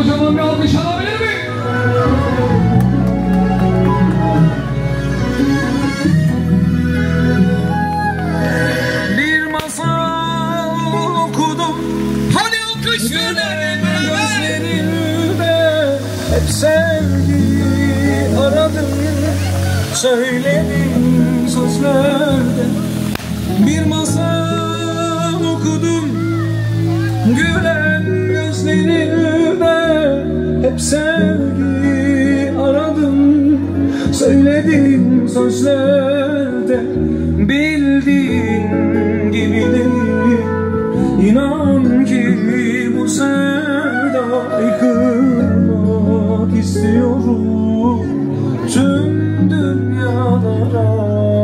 kocaman bir alkış alabilir miyim? Bir masal okudum, hani alkışlarla gözlerimde hep sevgiyi aradım, söyledim sözlerde. Bir masal okudum, gülen gözlerimde hep sevgiyi aradım, söyledim sözlerde. Bildiğin gibi değil, inan ki bu sevdayı kırmak istiyorum tüm dünyalara.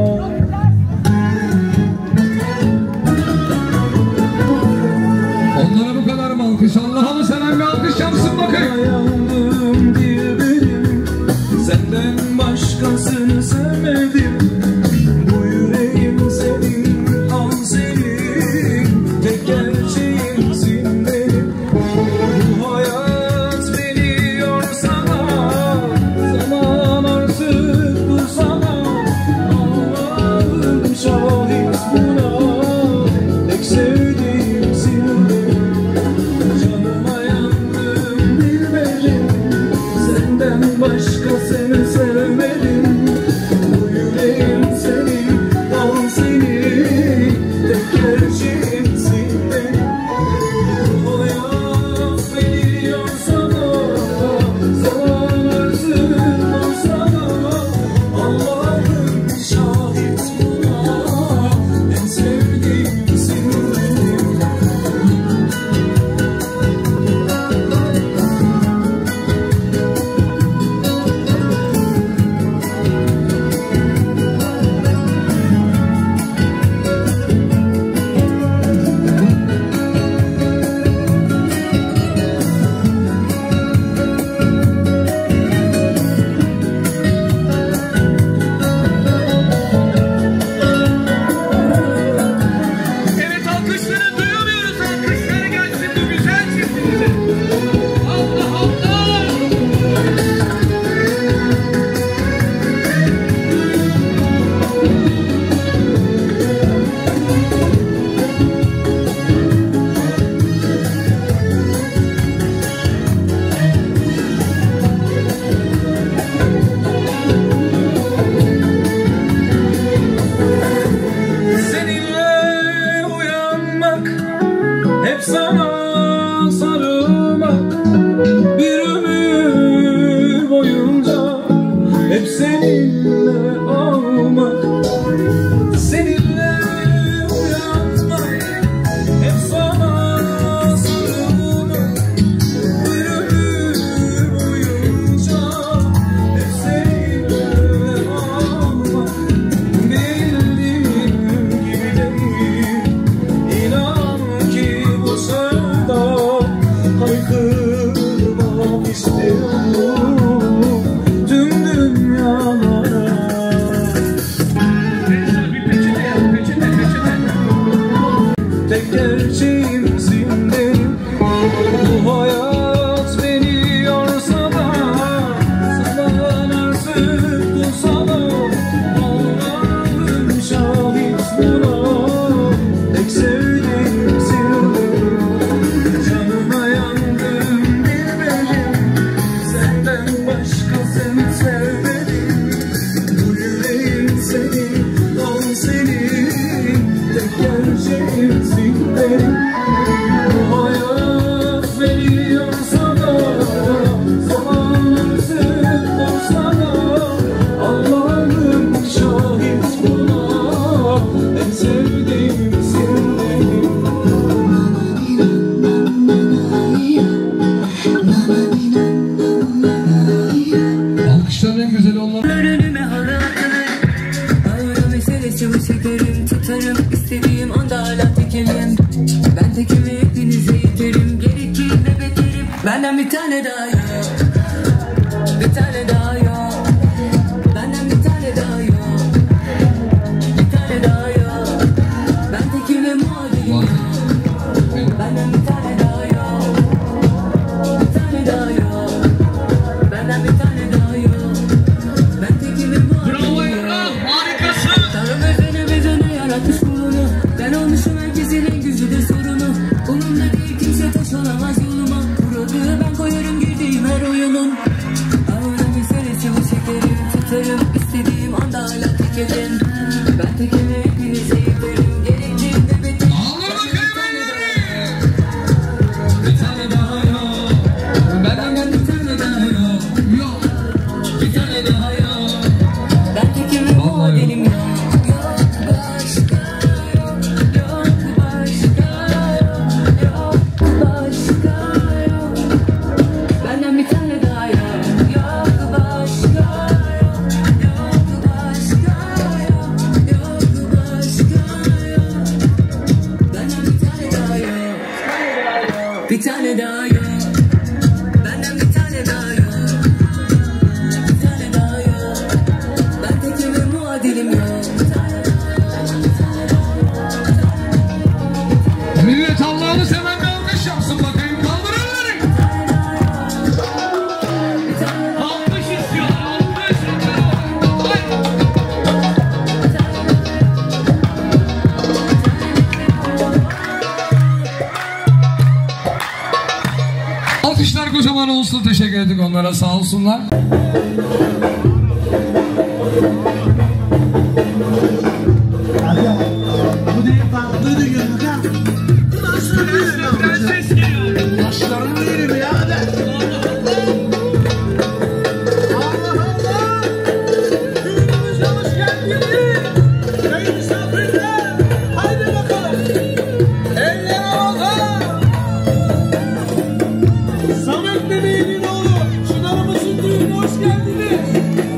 Onlara bu kadar mı alkış? Allah'ını seven bir alkış yapsın bakayım. Yandım diyebilirim, senden başkasını sevmedim. Bu yüreğim senin, al senin, tek gerçeğimsin benim. Bu hayat veriyor sana, zaman artık bu sana. Allah'ım şahit buna, tek sevdiğimsin benim. Canıma yandım bilmedim, senden başkasını sevmedim. Bu yüreğim senin, al senin, tek gerçeğimsin benim. Bu hayat veriyor sana, zaman artık o sana. Allah'ım şahit buna, en sevdiğimsin benim. Evet, alkışları duyamıyoruz. Alkışları gelsin bu güzel çiftimize. Allah Allah! Seninle uyanmak, hep sana sarılmak, bir ömür boyunca hep seninle olmak. Seninle uyanmak, hep sana sarılmak, bir ömür boyunca hep seninle olmak. Bildiğim gibi değil, inan ki bu sevda haykırmak istiyorum tüm dünyalara. Bir peçete yap, peçete. Tek gerçeğimsin benim. Bu hayat veriyor sana, zaman artık bu sana. Allah'ım şahit buna, tek sevdiğimsin benim. Canıma yandım bilmedim, senden başkasını sevmedim. Bu yüreğim senin, al senin, tek gerçeğimsin benim. Bu hayat veriyor sana, zaman artık o sana. Allah'ım şahit buna, en sevdiğimsin benim. Alkışların en güzeli onlar. Önüme halatını, ayrı meselesi bu şekerim. Tutarım istediğim anda hala tekimim. Ben tekimi hepinize yeterim. Gerekirse beterim. Benden bir tane daha yok, bir tane daha yok. Benden bir tane daha yok, bir tane daha yok. Ben tekime muhadim. Benden bir tane daha yok, bir tane daha yok. koyarım girdiğim her oyunun. Ağır meselesi bu şekerim. Tutarım istediğim anda hala tekelim. Ben tekimi hepinize yeterim. Gerektiğinde beklerim. Alır bakayım elleri. Bir tane daha yok. Benden bir tane daha yok. Yok. Bir tane daha yok. Ben tekimi muadelim yok. Yok başka yok. Yok başka yok. Yok başka yok. Benden bir tane daha yok. Yok başka yok. Yok başka yok. Yok başka yok. Benden bir tane daha yok. Bir tane daha yok. Benden bir tane daha yok. Bir tane daha yok. Ben tekime muadilim yok. Millet Allah'ını seven bir alkış yapsın bakayım. Kaldır elleri. Alkış istiyor. Alkış. Alkışlar kocaman olsun. Teşekkür ettik onlara. Sağ olsunlar. Bu değil farklıydı gözüken. Prenses geliyor. Başlarını yerim ya hadi. Allah Allah. Düğünümüze hoş geldiniz. Köy misafirler. Haydi bakalım. Eller havada. Samet bebeğinin oğlu. Çınarımızın düğününe hoş geldiniz.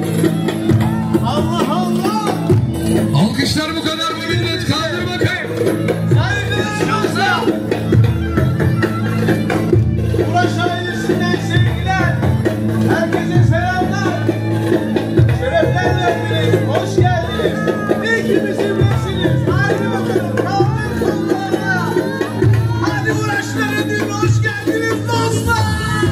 Allah Allah. Alkışlar bu kadar mı millet? Kaldır bakayım. Saygılar. Ulaş ailesinden sevgiler. Herkese selamlar. Şerefler verdiniz. Hoş geldiniz. İyi ki bizimlesiniz. Haydi bakalım. Kaldır kollarına. Hadi Ulaşların düğünü hoş geldiniz dostlar.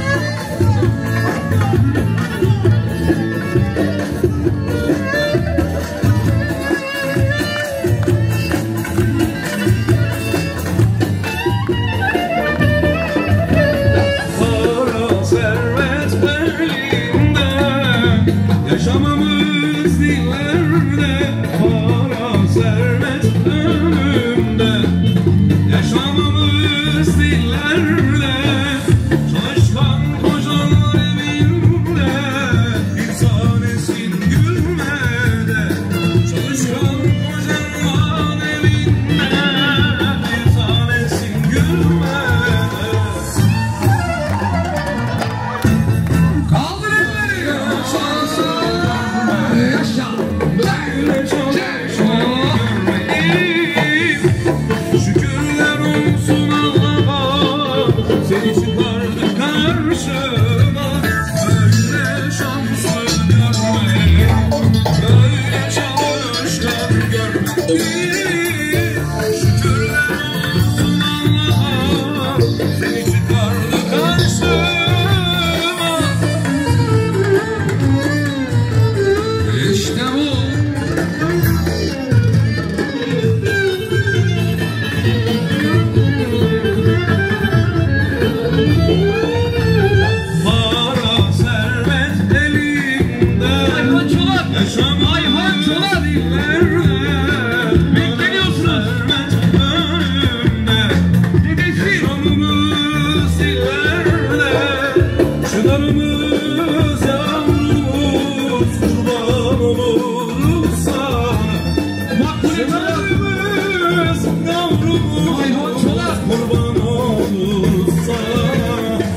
Para servet belinde, yaşamamız dillerde. Para servet önümde, yaşamamız dillerde. Çalışkan kocalar evinde, bir tanesin gülmede. Çalışkan kocalar evinde, bir tanesin gülmede. Kaldır elleri. Sağ sağ. Yaşa. Böyle çalışmayı görmedim. Şükürler olsun Allah'a, seni çıkardı karşıma. Böyle şanslı görmedim, böyle çalışkan görmedim. Şükürler olsun Allah'a, seni çıkardı karşıma. İşte bu. Para servet elimde, yaşamamız dillerde. Bekleniyorsunuz. Servet önümde, yaşamamız dillerde. Çınarımız yavrumuz, kurban oluruz sana. Çınarımız yavrumuz, kurban oluruz sana.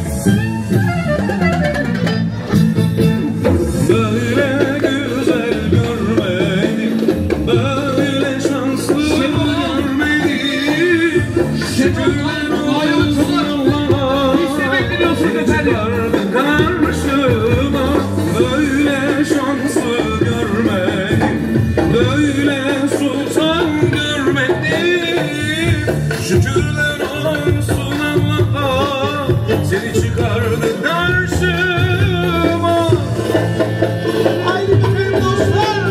Böyle güzel görmedim, böyle şanslı görmedim. Şükürler olsun Allah'a, çıkardı karşıma. Böyle şanslı görmedim, böyle sultan görmedim. Şükürler olsun Allah'a, seni çıkardı karşıma. Haydi bakalım dostlar.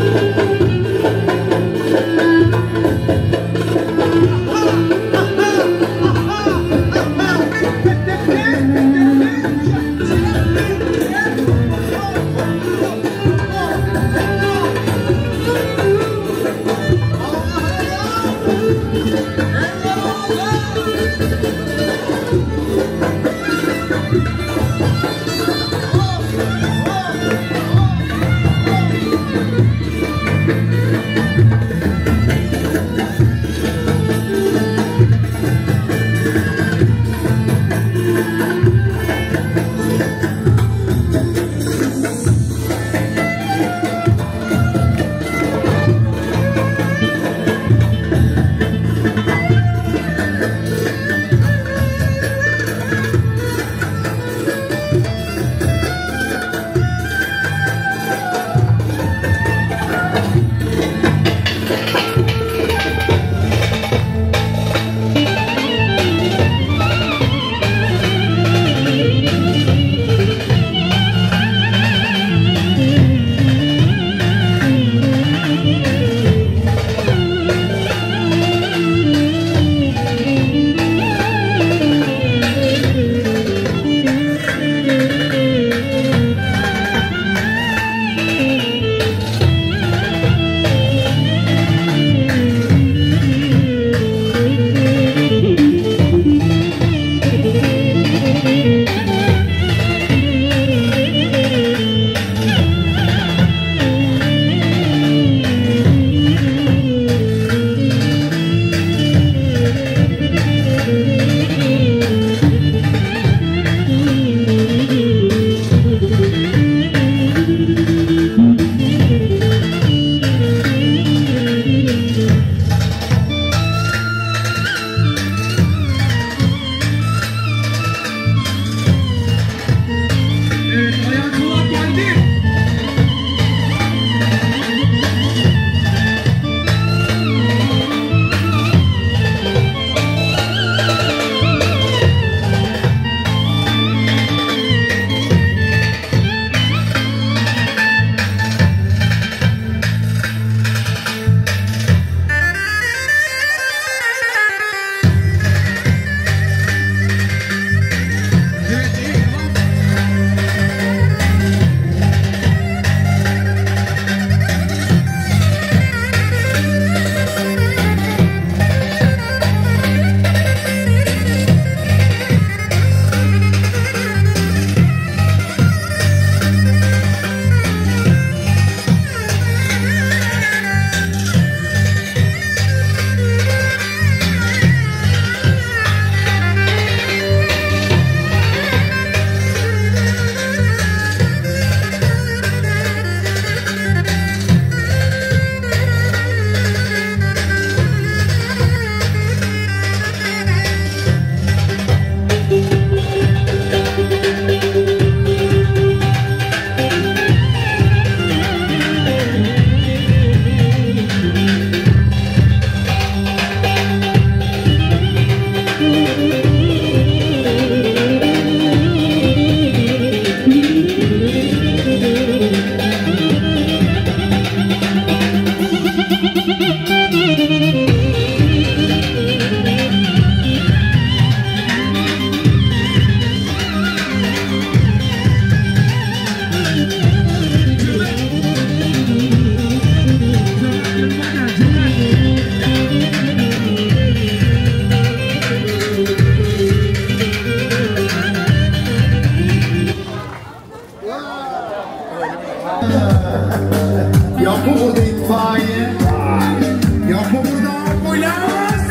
Yok mu burada itfaiye? Yok mu burada ambulans?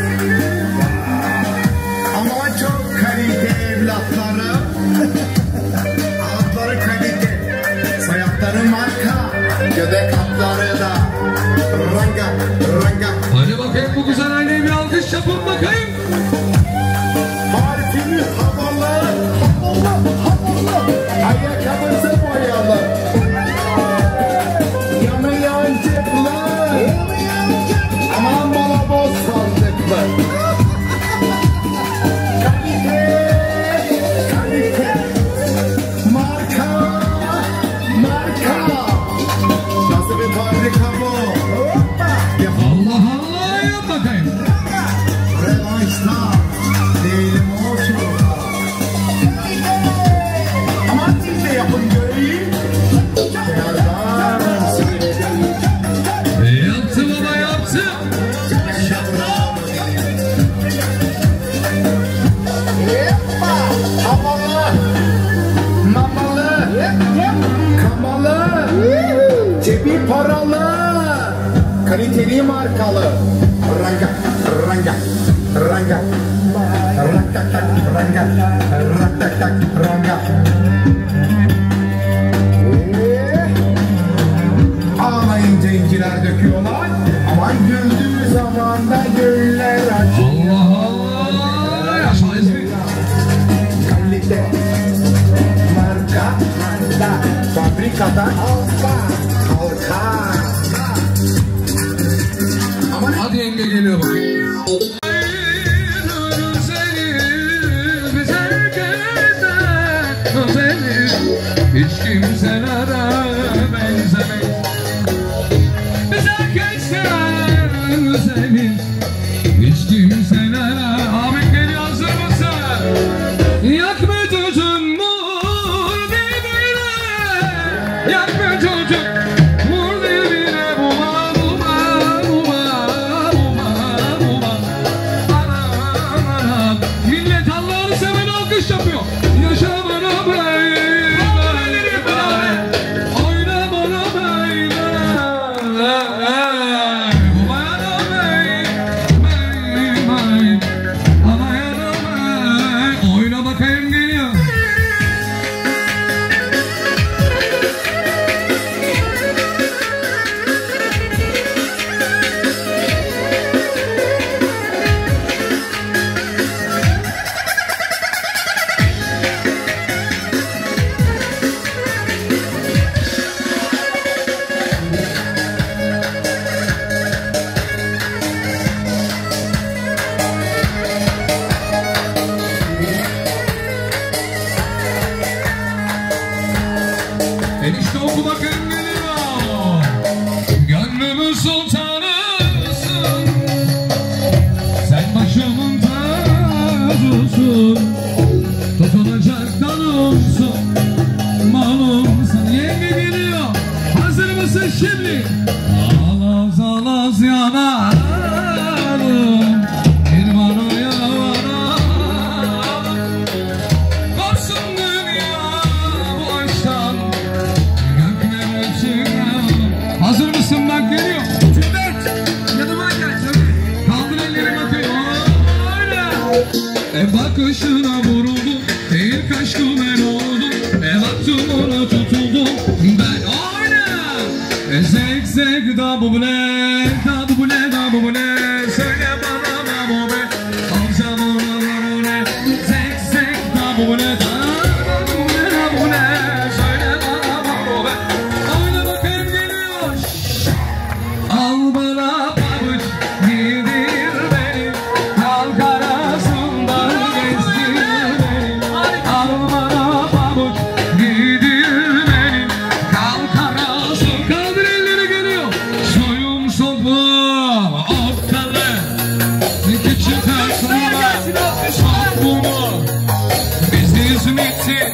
Ama çok kalite evlatları. Altları kalite, sayakları marka, göbek atları da ranga ranga. Hadi bakayım bu güzel aileye bir alkış yapın bakayım. Parfümü havalı, havalı, ayakkabısı boyalı. Yanıyan cepler, aman bana boz sandıklı. Kalite, kalite, marka, marka. Nasıl bir fabrika bu? Allah Allah yap bakayım. Revanşta değilim olsun. Aman siz de yapın göreyim. Yerden seyredeyim. Yaptı baba yaptı. Yeppa! Havalı, mamalı, kamalı, cebi paralı, kaliteli markalı. Ranga, ranga, ranga, ranga, ranga, ranga. Ağlayınca inciler döküyorlar ama güldüğü zaman da güller açıyor. Allah Allah. Yaşayız bir. Kalite, marka, marka, fabrikadan halka. Aman Hadi yenge geliyor bakayım. Hiç kimselere benzemeyiz. Biz herkesten özeliz. Hiç kimselere. Ahmet geliyor, hazır mısın? Yakma çocuğum mur dibine. Yakma çocuğum mur dibine. Buma buma buma buma buma. Anam anam. Millet Allah'ını seven alkış yapıyor. Yaşa bana böyle. Oyna bana böyle. Bana böyle. Ama yanıma. Oyna bakayım geliyor. Enişte oku bakayım geliyor. Gönlümün sultanısın. Sen başımın tacısın. Tutulacak dalımsın. Malımsın. Yenge geliyor. Hazır mısın şimdi? Alaz alaz yanarım. Bir bana yanarım. Korsun dünya bu aşktan. Hazır mısın? Bak geliyor. Cüneyt, yanıma gel. Kaldır elleri bakayım. Bakışına vuruldum. Değil kaşkım ben oldum. Baktım ona tutuldum. Ben oyna. Zek zek da bu ne? Da bu ne? Da bu ne? Söyle bana da bu ne? Alacağım ona da bu ne? Zek zek da bu ne? Da bu ne? Da bu ne? Söyle bana da bu ne? Oyna bakayım geliyor. Al bana pabuç giydir beni. Halk arasından gezdir beni. Al bana pabuç giydir beni. Halk arasından. Kaldır elleri geliyor. Soyum sopum ortalı. Küçük aslında sor bunu. Biz İzmit'in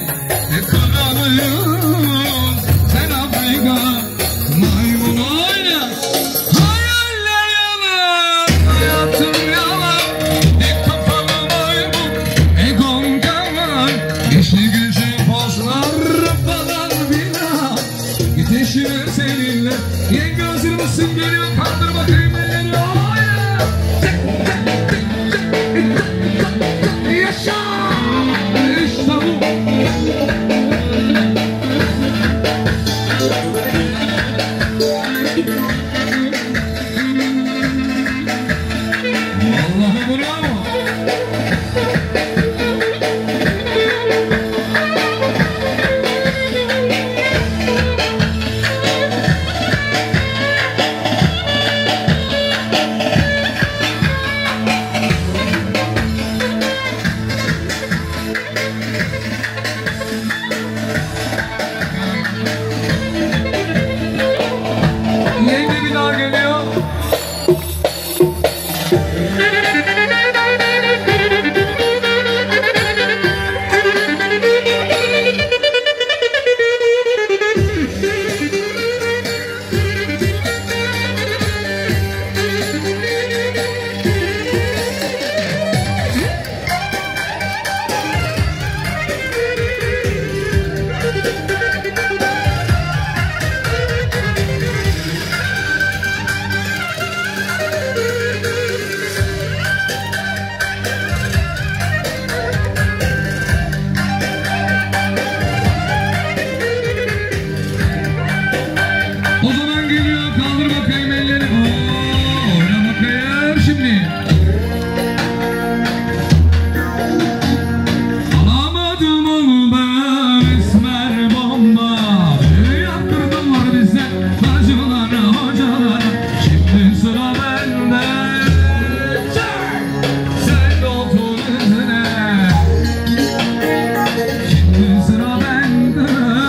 kralıyız. Sen Afrika maymun oyna. Hayaller yalan, hayatım yalan. Dik kafalı maymun, egon kalan. Geçti gücü pozlar falan filan. Git eşine bakalım geliyor. Kaldır bakayım elleri. Yaşa! İşte bu. Allah'ım bravo. Yenge bir daha geliyor. O zaman geliyor, kaldır bakayım elleri. Oyna bakayım şimdi. Alamadım onu ben esmer bomba. Yaptırdılar bize bacılara, hocalara. Şimdi sıra bende. Sen de otur üzerine. Şimdi sıra bende.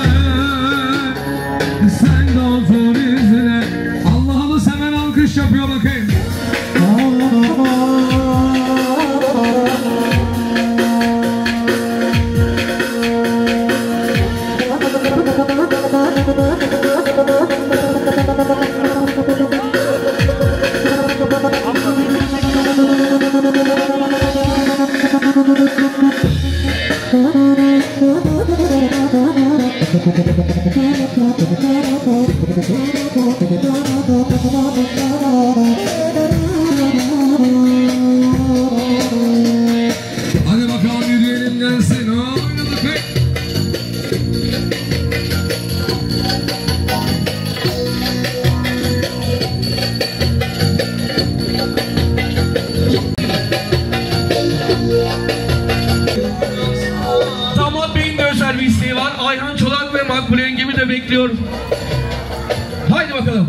Sen de otur izine. Allah'ını seven alkış yapıyor bakayım. Hadi bakalım yürüyelim gelsin. Oyna bakayım. Damat Bey'in de özel bir isteği var. Ayhan Çolak ve Makbule yengemi de bekliyor. Haydi bakalım.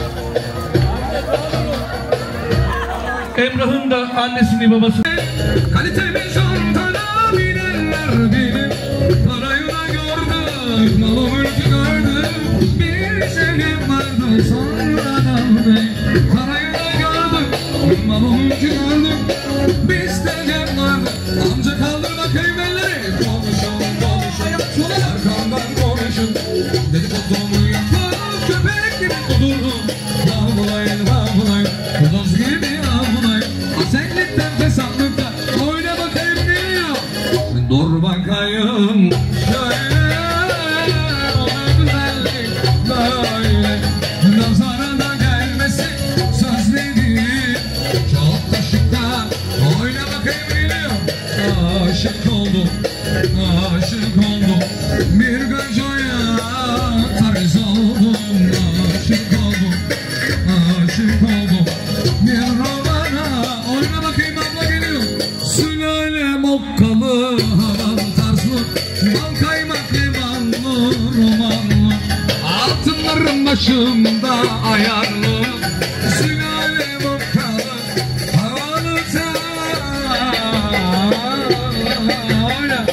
Emrah'ın da annesini babası. Kalitemi çantana binerler benim. Parayı da gördüm, malı mülkü gördüm. Bir şeyim vardı sonradan bey. Parayı da gördüm, malı mülkü gördüm. Bir isteğim vardı. Amca kaldır bakayım elleri. Konuşun, konuşun, arkamdan konuşun. Dedikodumu yapar, köpek gibi kudurdum. Havlayın, havlayın, kuduz gibi havlayın. Aseklikten fesatlıktan oyna bakayım geliyor. Dur bakayım şöyle, ona güzellik böyle. Nazara da gelmesi sözleri çok da şıklar. Oyna bakayım geliyor. Aşık oldum, aşık oldum. Bir gacaya tarz oldum. Aşık oldum, aşık oldum. Bir romana. Oyna bakayım abla geliyor. Sülalem okkalı, havan tarzlı. Bal kaymak limanlı, romanlı. Altınlarım başımda ayarlı. Sülalem okkalı, havalı tarzlı. Oyna.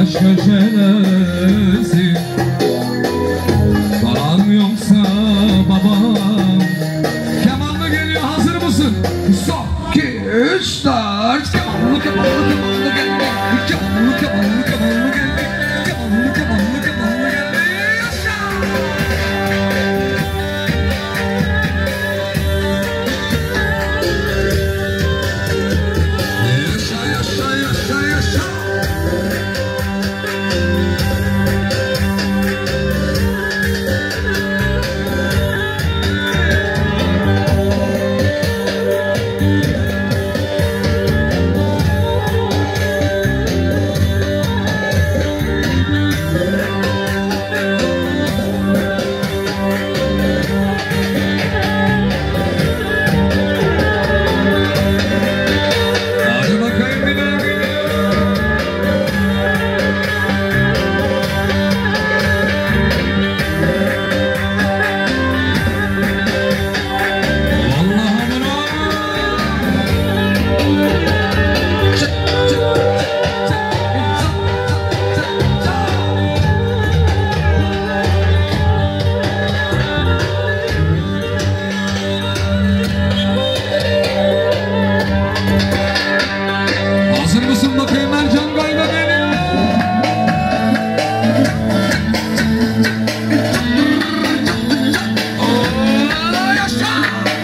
başka çaresi. Param yoksa babam. Kemanla geliyor, hazır mısın? Son, 2, 3, 4. Kemanlı, kemanlı, kemanlı geldi. Kemanlı, kemanlı, kemanlı geldi. Kemanlı, kemanlı, kemanlı geldi. Yaşa! Yaşa, yaşa, yaşa, yaşa. Hadi bakayım bir daha geliyor. Vallahi bravo. Çık, çık, çık, çık, çık, çık, çık. Hazır mısın bakayım, Ercan Gayda geliyor. Oo, yaşa!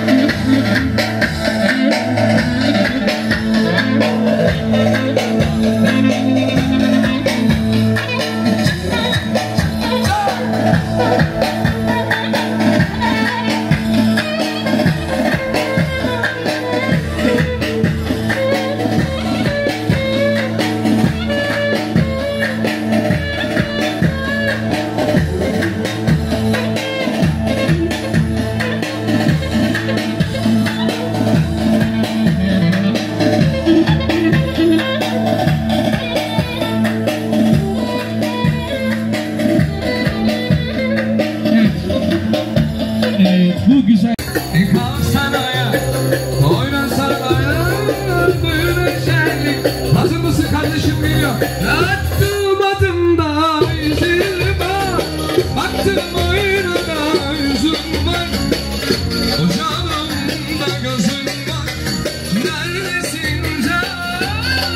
Evet, bu güzel. Kalk saraya, oynan saraya, buyurun şenlik. Hazır mısın kardeşim, geliyor. Attım adımda yüzüme, baktım oyununa yüzüm var. O canımda gözüm var, neredesin can?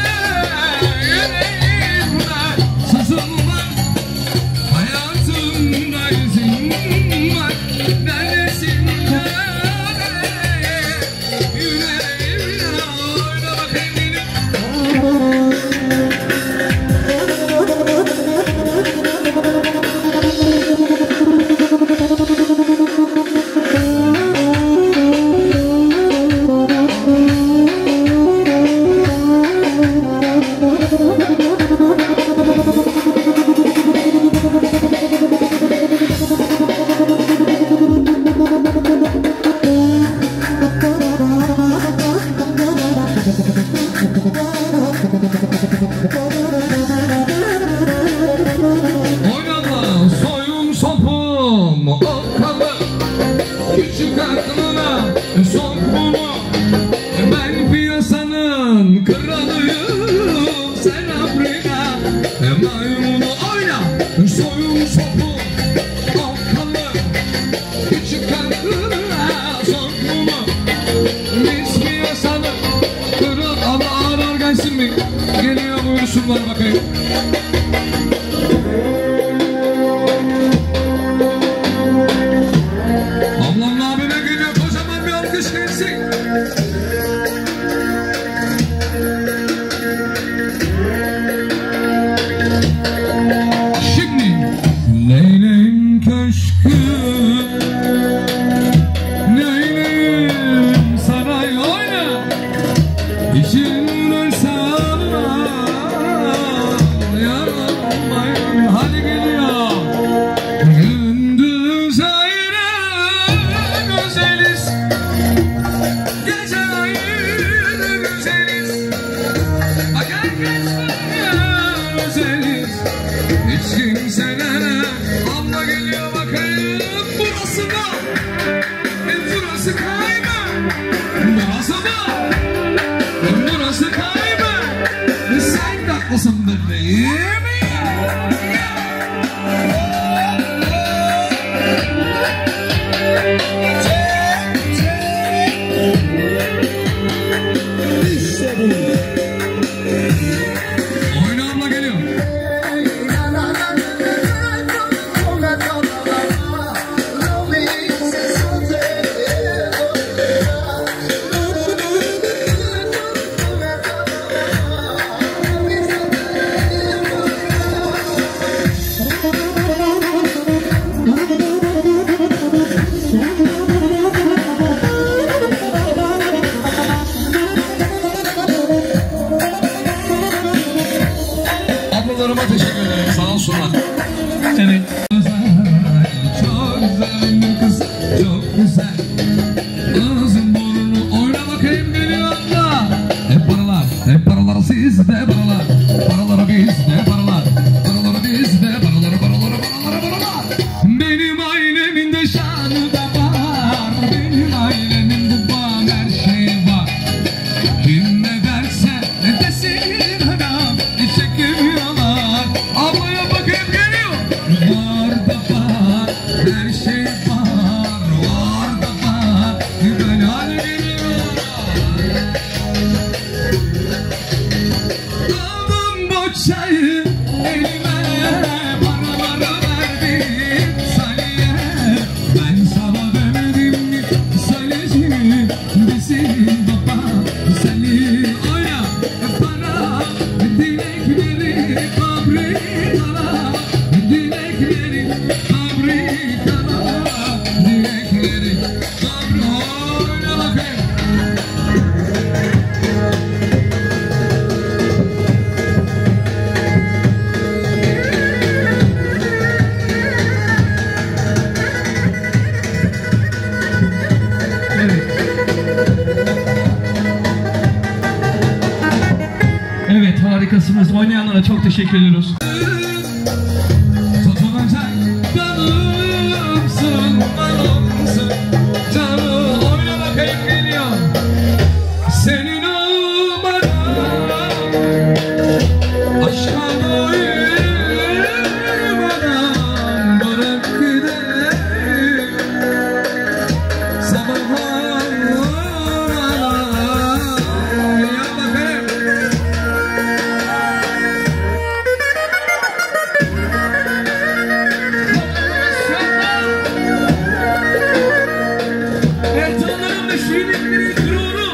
Yüreğimde sızım var, hayatımda izin var. Neredesin can? Yüreğimde oyna bakayım benim. Oynama soyum sopum okkalı, küçük aklına sok bunu. Ben piyasanın kralıyım, sen Afrika maymunu. Oyna soyum sopum okkalı, küçük aklına sok bunu. Biz piyasanın kralı. Allah ağır ağır gelsin mi? Geliyor, buyursunlar bakayım. Ablamın abine geliyor, kocaman bir alkış gelsin. Şimdi Leyleğin köşkü, Leyleğin saray oyna. İçinden sana yanmayın. Hadi geliyor. Gündüz ayrı güzeliz, gece ayrı güzeliz. Bak herkes güzeliz, hiç kimselere. Abla geliyor bakayım. Burası da, burası kayma. Burası da, burası kayma. Sen de haklısın bebeğim. Oynayanlara çok teşekkür ediyoruz. Tutunacak balımsın, balımsın. Canım oyna bakayım geliyor. Senin olmadan aşka doymadan bırak gidelim. Sabahlar ya bakayım. Ertanların da şiirlikleri gururu.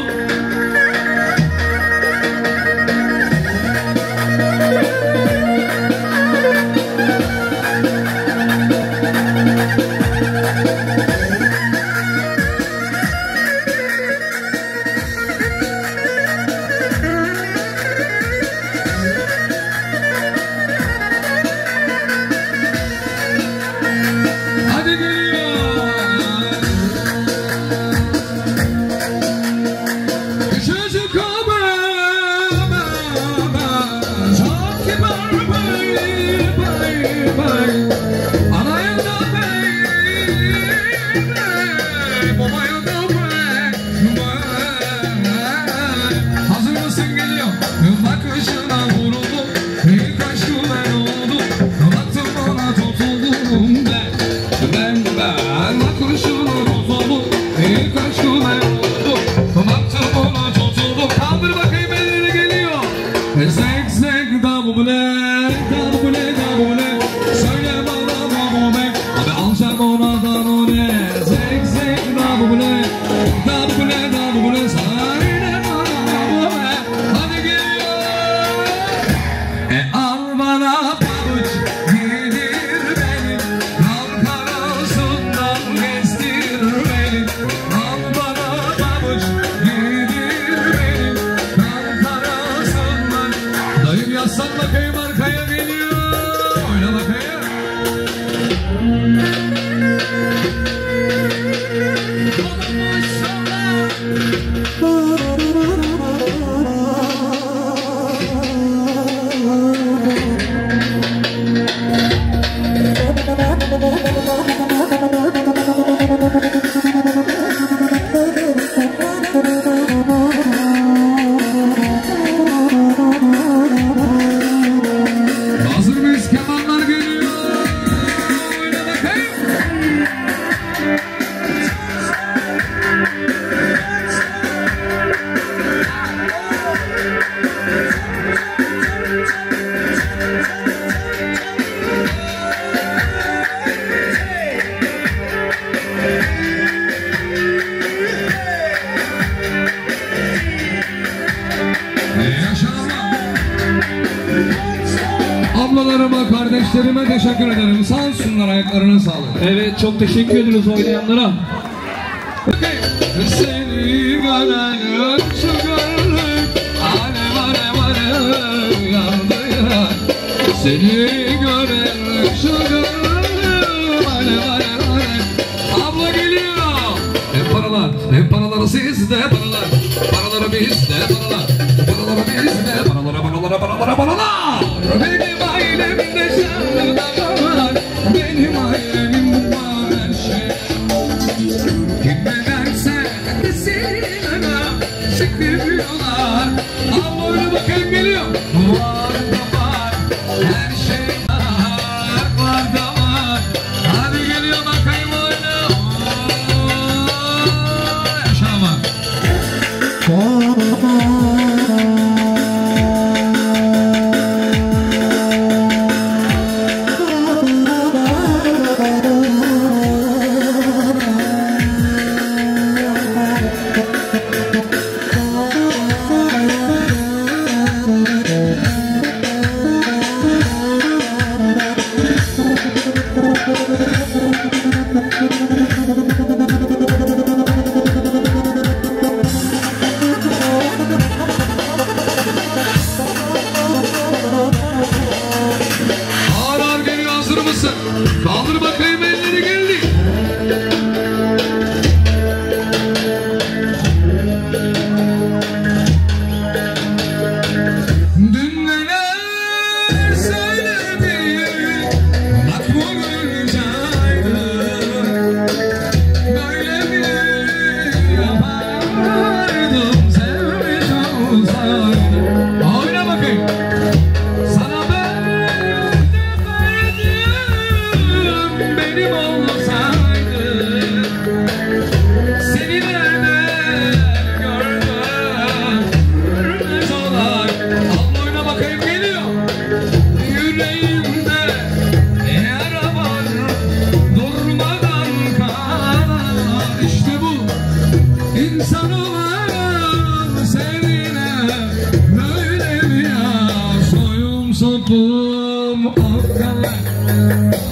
Hadi geliyor. Çocuk olma, çok kibar bay bay bay. Anaya da bay, babaya da bay. Hazır mısın geliyor? Bakışına vuruldum, ilk aşkım ben oldum. Baktım ona tutuldum ben bakışına tutuldum, ilk aşkım ben oldum. Baktım ona tutuldum. Kaldır bakayım elleri geliyor. Zek zek da bu ne, da bu ne, da bu ne. Söyle bana da bu ne. Abi alacağım onadan o ne. Zek zek da bu ne, da bu ne, da bu ne. Söyle bana da bu ne. Hadi geliyor. Al bana pabuç giydir beni, al karasından gezdir beni. Al bana pabuç giydir beni, al karasından. Dayım yazsan bakayım arkaya geliyor. Oyna bakayım. Hazır mıyız? Kemanlar geliyor. Oyna bakayım. Ablalarıma, kardeşlerime teşekkür ederim. Sağ olsunlar, ayaklarına sağlık. Evet, çok teşekkür ediyoruz oynayanlara. Seni gören şu gönlüm alev alev alev yandı ya. Seni gören şu gönlüm alev alev alev. Abla geliyor. Hep paralar, hep paraları sizde paralar. Paraları bizde paralar. Paraları bizde paralara paralara paralara paralar. Benim ailemde şanlı var. Benim ailemin var her şey. Kim ne derse desinler, sıkıyorlar. Ama öyle bakayım geliyor. Var da var, her şey var da var. Hadi geliyor bakayım oyna. Yaşama. Kaldır bakayım elleri geldi. Dün neler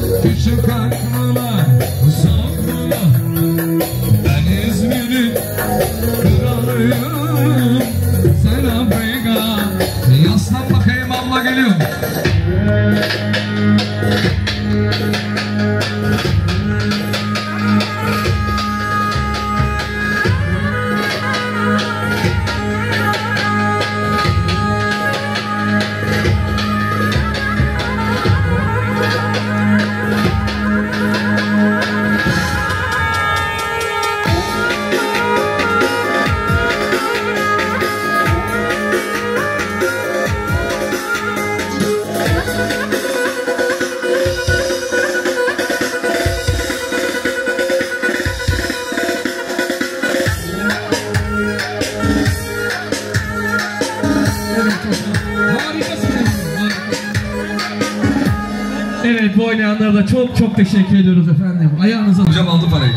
Küçük aklına sokma. Ben İzmir'in kralıyım. Selam Vega. Yaslan bakayım, abla geliyor. Evet, bu oynayanlara da çok çok teşekkür ediyoruz efendim. Ayağınıza Hocam aldı parayı.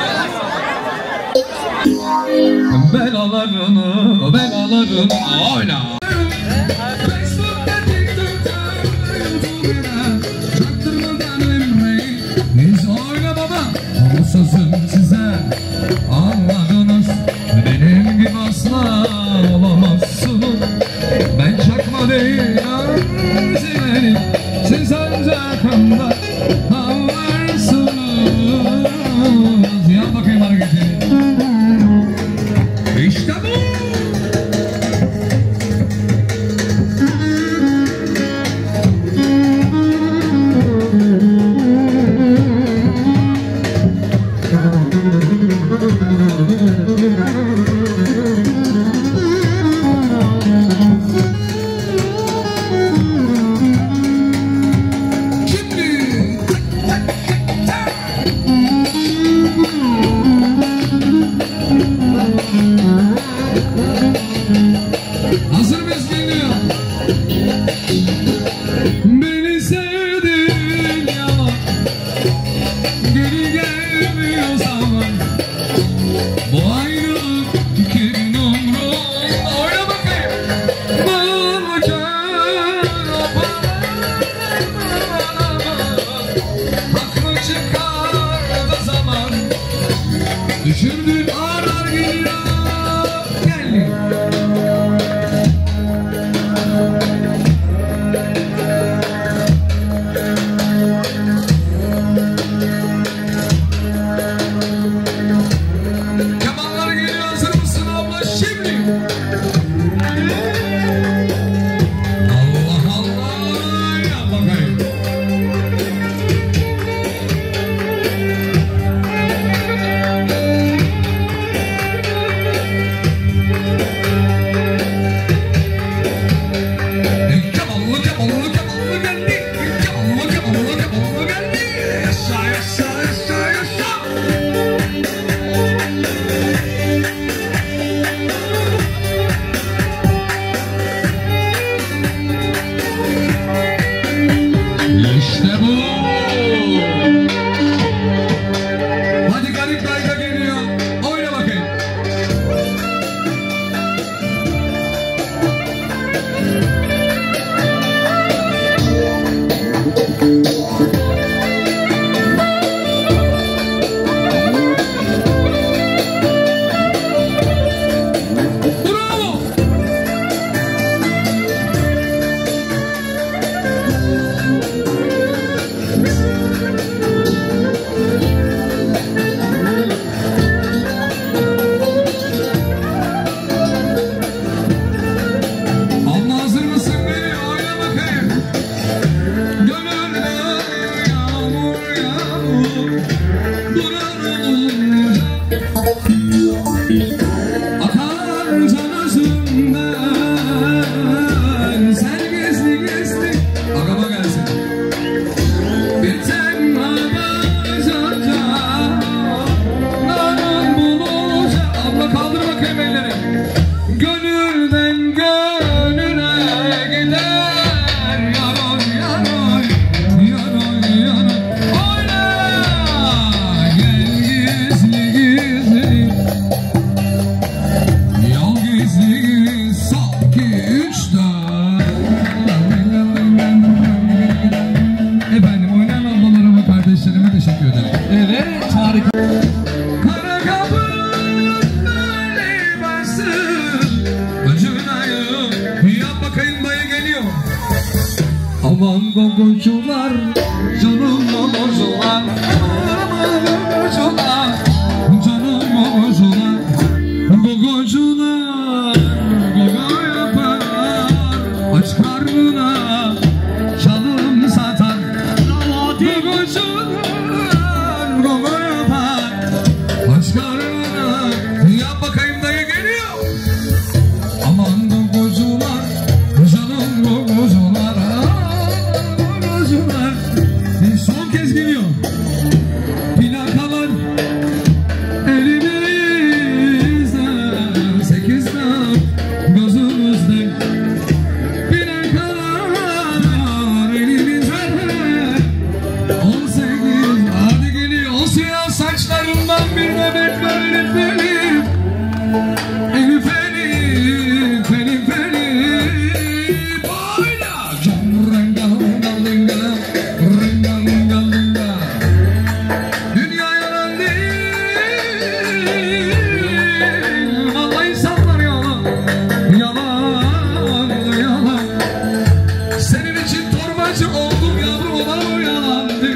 Belalarını oyna. Facebook'ta, TikTok'ta, YouTube'da çaktırmadan emreyi biz oyna baba. Ama sözüm size anladınız. Benim gibi asla olamazsınız. Ben çakma değilim silerim. Siz ancak anlar anlarsınız. Yap bakayım hareketi. İşte bu. Hazır mıyız, geliyor? Beni sevdin yalan, geri gelmiyor zaman. Bu ayrılık kimin umru? Oyna bakayım. Haklı çıkar da zaman. Düşürdün ağlar geliyor. Geldi. Kemanlar geliyor, hazır mısın abla şimdi? Allah Allah, ya bakayım. Kemanlı geldi. Kemanlı geldi. Yaşa. İşte bu. Hadi garip kayka geliyor. Oyna bakayım. Bravo. Abla hazır mısın? Geliyor, oyna bakayım. Gönülde yağmur durar olunca akar can özümden. Sen gizli agama gelsin. Bir tenha koşular Roma'ya başkalarına yap bakayım dayı geliyor. Aman kokucular canım kokucular kokucular. Son kez geliyor. Plakalar elimizde 8'de gözümüzde. Plakalar elimizde 18. Hadi geliyor. O siyah saçlarından bir bebek Elif Elif. Elif Elif Elif Elif. Oyna. Renga renga renga renga renga renga. Dünya yalan değil. Vallahi insanlar yalan. Yalan yalan. Senin için torbacı oldum yavrum, o da mı yalandı?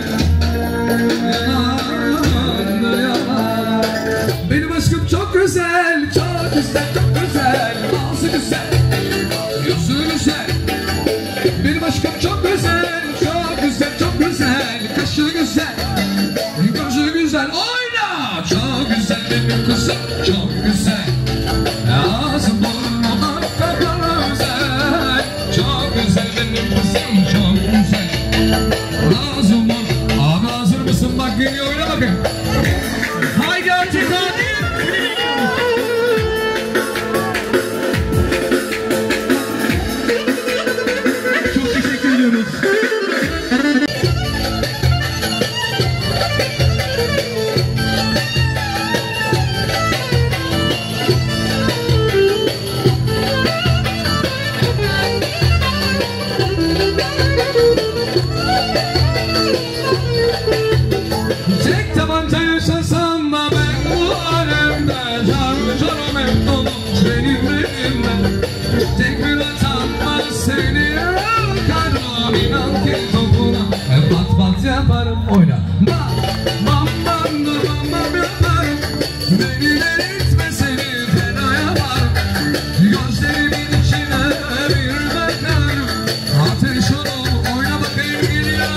Yalan yalan. Benim aşkım çok güzel, çok güzel, çok güzel. Ağzı güzel, yüzü güzel. Benim aşkım çok güzel, çok güzel, çok güzel. Kaşı güzel, gözü güzel. Oyna! Çok güzel benim kızım, çok güzel. Ağzı burnuna kapalı güzel. Çok güzel benim kızım, çok güzel. Ağzı burnu. Abi hazır mısın? Bak geliyor, oyna bakayım. Haydi artık hadi. Çok teşekkür ediyoruz. Tek tabanca yaşasam da ben bu alemde Canım hep dolu benim elimde. Tek bir hatamla seni yakarım. İnan ki topuna pat pat yaparım. Oyna. Bam bam bam da bam bam yaparım. Beni delirtme, seni fena yaparım. Gözlerimin içine bir bakarım. Ateş ol, oyna bakayım geliyor.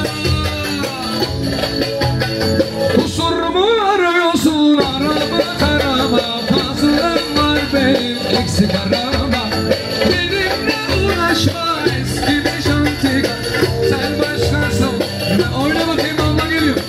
Kusurumu arıyorsun, arama tarama. Fazlım var benim, eksik arama. Benimle uğraşma, eski bir şantik. Sen başlarsın, oyna bakayım, Allah geliyor.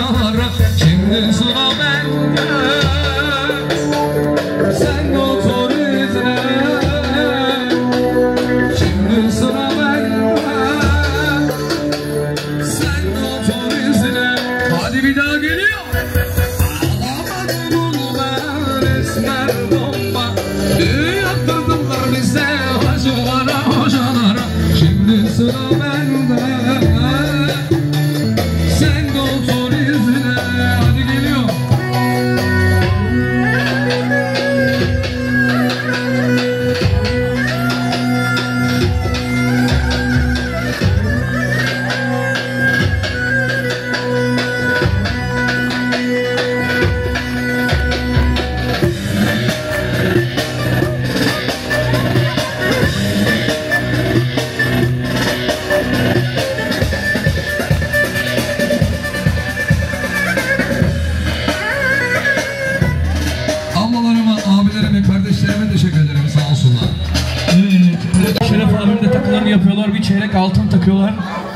hocalara. Şimdi sıra bende, sen otur izle. Şimdi sıra bende, sen otur izle. Hadi bir daha geliyor. Ağlamadım ben esmer bomba, büyü yaptırdılar bize hocalara. Şimdi sıra bende, sen de otur izle. Hadi geliyor. Ablalarıma, abilerime, kardeşlerime teşekkür ederim, sağ olsunlar. Evet, Şeref abim de takılarını yapıyorlar. Bir çeyrek altın takıyorlar.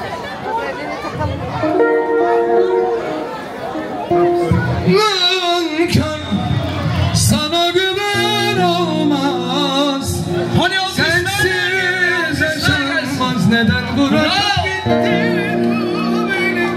Nankör, sana güven olmaz. Hani o Sensiz yaşanmaz, neden bırakıp gittin beni?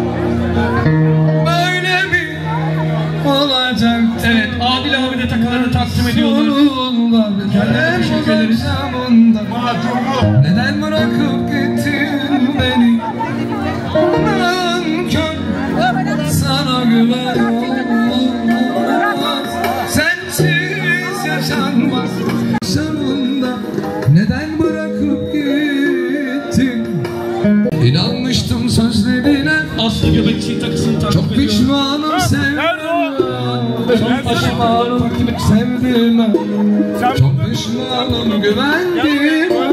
Böyle mi olacak? Evet, Adil abi de takılarını takdim ediyorlar. Sonunda Kendine teşekkür ederiz. neden bırakıp gittin beni? Nankör, sana güven olmaz. Sensiz yaşanmaz. Sonunda neden bırakıp gittin? İnanmıştım sözlerine. Aslı Göbekçi takısını takdim Çok ediyor. pişmanım sevdiğime. Çok pişmanım sevdiğime. Çok pişmanım güvendiğime.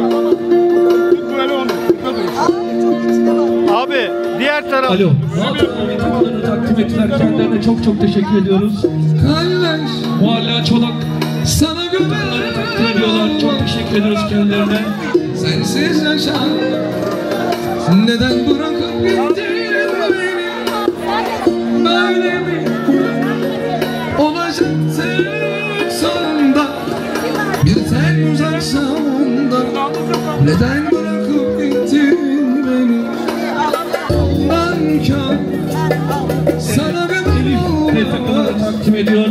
Abi diğer taraf. Alo. Rahat abi takılarını takdim ettiler. Kendilerine çok teşekkür ediyoruz. Kardeş, Muhalla Çolak sana takılarını takdim güven. ediyorlar. Çok teşekkür ediyoruz kendilerine. Sensiz yaşam. Neden bırakıp gittin beni? Böyle mi olacaktı sonunda? Bir tek uzak sonunda. Neden bırakıp gittin beni? Nankör, sana Elif de takılarını güven. takdim ediyor.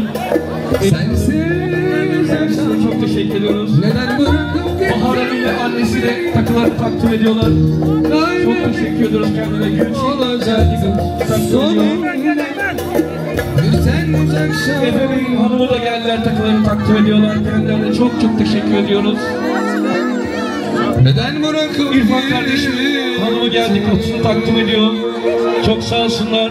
Sensiz yaşam. Çok teşekkür ediyoruz. Neden bırakıp gittin? Bahar Hanım ve annesi de takılarını takdim ediyorlar. Çok teşekkür ediyoruz kendilerine. Gülçin Sonunda bir tek uzak Efe Bey'in sonunda. hanımı da geldiler, takılarını takdim ediyorlar. Kendilerine çok teşekkür ediyoruz. Neden bırakıp İrfan kardeşim hanımı geldi, kutusunu takdim ediyor. Çok sağ olsunlar.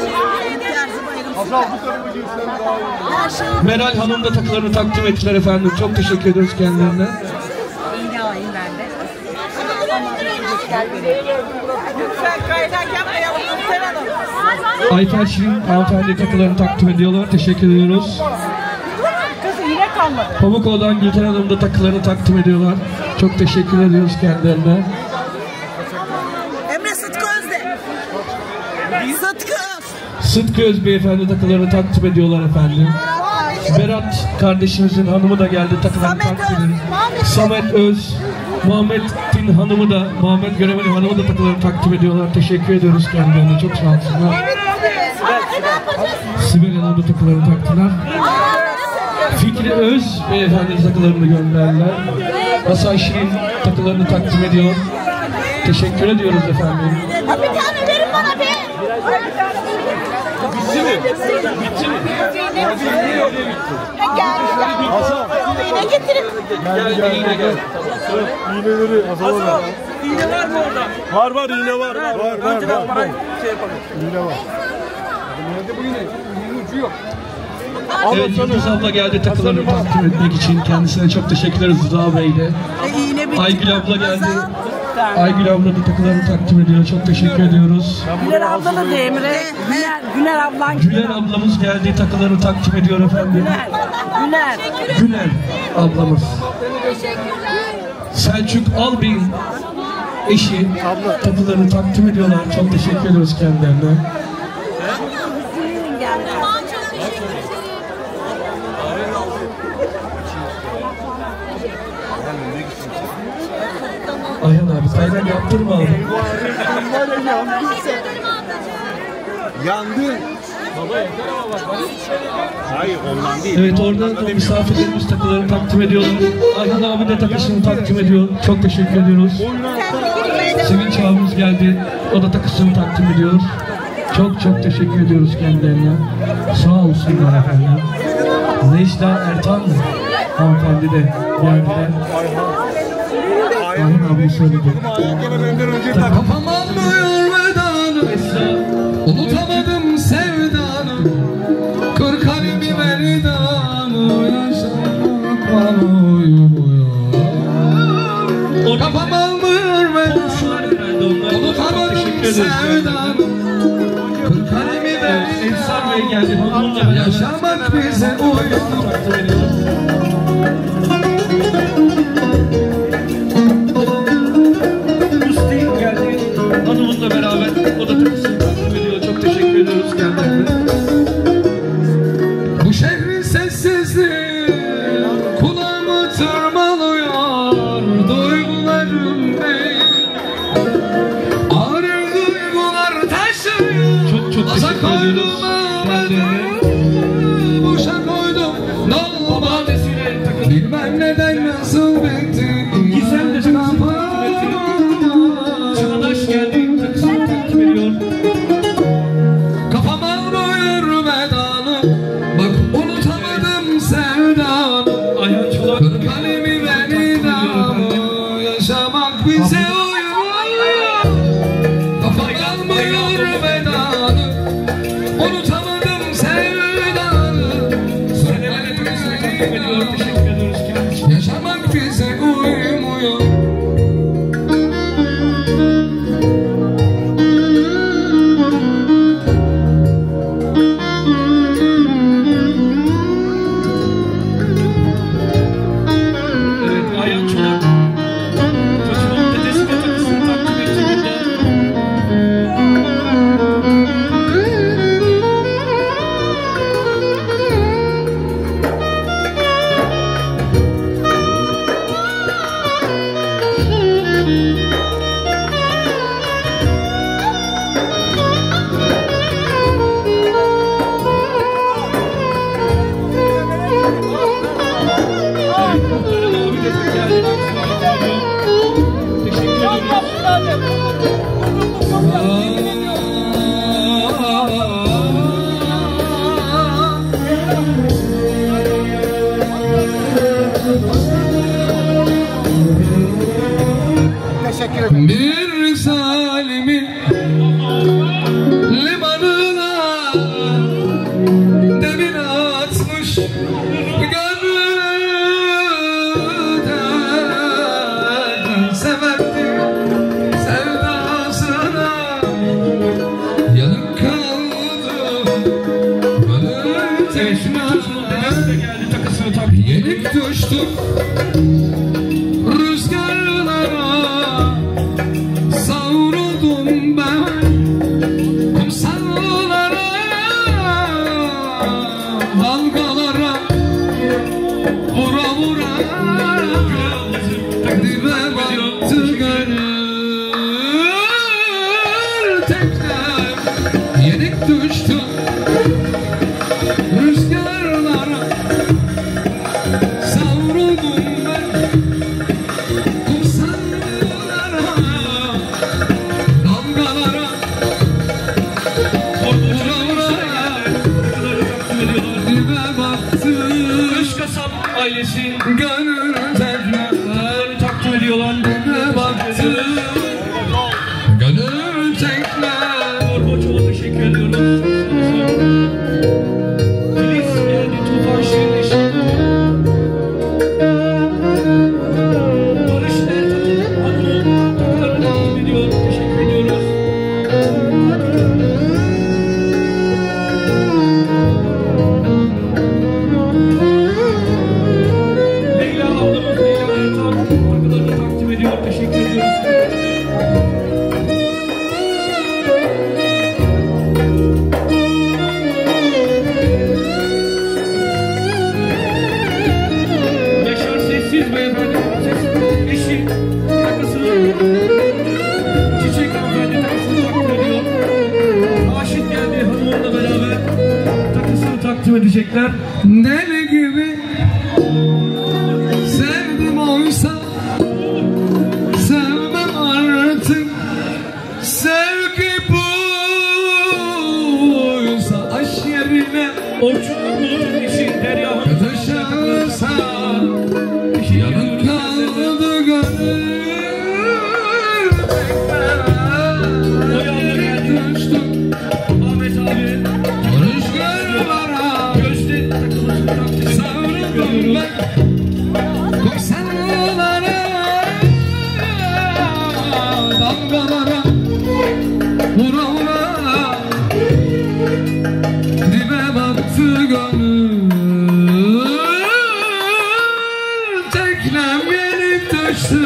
Meral Hanım da takılarını takdim ettiler efendim. Çok teşekkür ediyoruz kendilerine. İğne alayım ben de. Lütfen kaynak yapmayalım Nurten Hanım. Ayfer Şirin hanımefendi takılarını takdim ediyorlar. Teşekkür ediyoruz. Kızı yine kalmadı. Pamukova'dan Gülten Hanım da takılarını takdim ediyorlar. Çok teşekkür ediyoruz kendilerine. Emre Sıtkı Özde. Sıtkı Öz. Sıtkı Öz beyefendi takılarını takdim ediyorlar efendim. Berat kardeşimizin hanımı da geldi, takılarını takdim ediyor. Samet Öz, Muhammed'in hanımı da, Muhammed Göremen'in hanımı da takılarını takdim ediyorlar. Teşekkür ediyoruz kendilerine, çok sağ olsunlar. Sibel Hanım da takılarını taktılar. Fikri Öz beyefendi takılarını gönderdiler. Hasan Şirin takılarını takdim ediyor. Teşekkür ediyoruz efendim. Bir tane verin bana be. Bitti mi? Bitti mi? Gel. Yine getirin. Gel. İğneleri asalım. İğne var mı orada? Var iğne var. Önceden parayı şey yapalım. İğne var. Nerede bu iğne? İğnenin ucu yok. Evet, Yıldız abla geldi takılarını takdim etmek için. Kendisine çok teşekkür ederiz Rıza Bey de. Aygül abla geldi. Aygül abla da takılarını takdim ediyor. Çok teşekkür ediyoruz. Güler abla da de Emre. Güler ablan. Güler ablamız geldi, takılarını takdim ediyor efendim. Güler. Güler ablamız. Selçuk Albey'in eşi takılarını takdim ediyorlar. Çok teşekkür ediyoruz kendilerine. abi. Kaynak yaptırma abi. Yandı. Hayır ondan değil. Evet, oradan da misafirlerimiz takılarını takdim ediyorlar. Ayhan abi de takısını takdim ediyor. Çok teşekkür ediyoruz. Sevinç abimiz geldi. O da takısını takdim ediyor. Çok teşekkür ediyoruz kendilerine. Sağ olsunlar efendim. Necla Ertan hanımefendi de geldiler. Ayhan abi söyledi. Kafam almıyor vedanı, unutamadım sevdanı. Kır kalbimi veridanı, yaşamak bana uyumuyor. Kafam almıyor vedanı, unutamadım sevdanı. Kır kalbimi veridanı, yaşamak bize uyumuyor. Hanımınla beraber o da takısını takdim ediyor. Çok teşekkür ediyoruz kendilerine. Bu şehrin sessizliği kulağımı tırmalıyor. Duygularım değil, ağır duygular taşıyor. Çok Asa teşekkür ediyoruz kendilerine. boşa koydum ne olmadı. Bilmem neden nasıl bitti. Gizem de takısını takdim ediyor. Çağdaş geldi, takısını takdim ediyor. Kafam almıyor vedanı, bak unutamadım sevdanı. Ayhan Çolak Kır kalemi veridanı, yaşamak bize uyumuyor. Kafam almıyor vedanı, unutamadım sevdanı. Senelerle takısını takdim ediyor. Teşekkür ediyoruz kendisine. Yaşamak bize uyumuyor. Evet, Ayhan Çolak çocuğun dedesine takısını takdim etti burada. Evet, muhtarım abi de geldi, takısını takdim ediyor. Teşekkür ediyoruz. Bir zalimin limanına demin atmış gönlünden severdi sevdasına yanık kaldı gönül Çocuğun dedesi de geldi, takısını takdim ediyor. yenik düştüm rüzgarlara, savruldum ben kumsallara, dalgalara vura vura dibe battı gönül. Tekrar yenik düştüm rüzgarlara, savruldum ben kumsallara, dalgalara takdim edecekler. Deli gibi sevdim oysa sevmem artık. Sevgi buysa aşk yerine Orçunlu'nun işi Derya Hanım. tutuşursa yanık kaldı gönül. O yanda geldi. Ahmet abi. Rüzgarlara Gözde takımının takdim savruldım ben. Korsanlara dalgalara vura vura dibe battı gönül. Teknem gelip düştü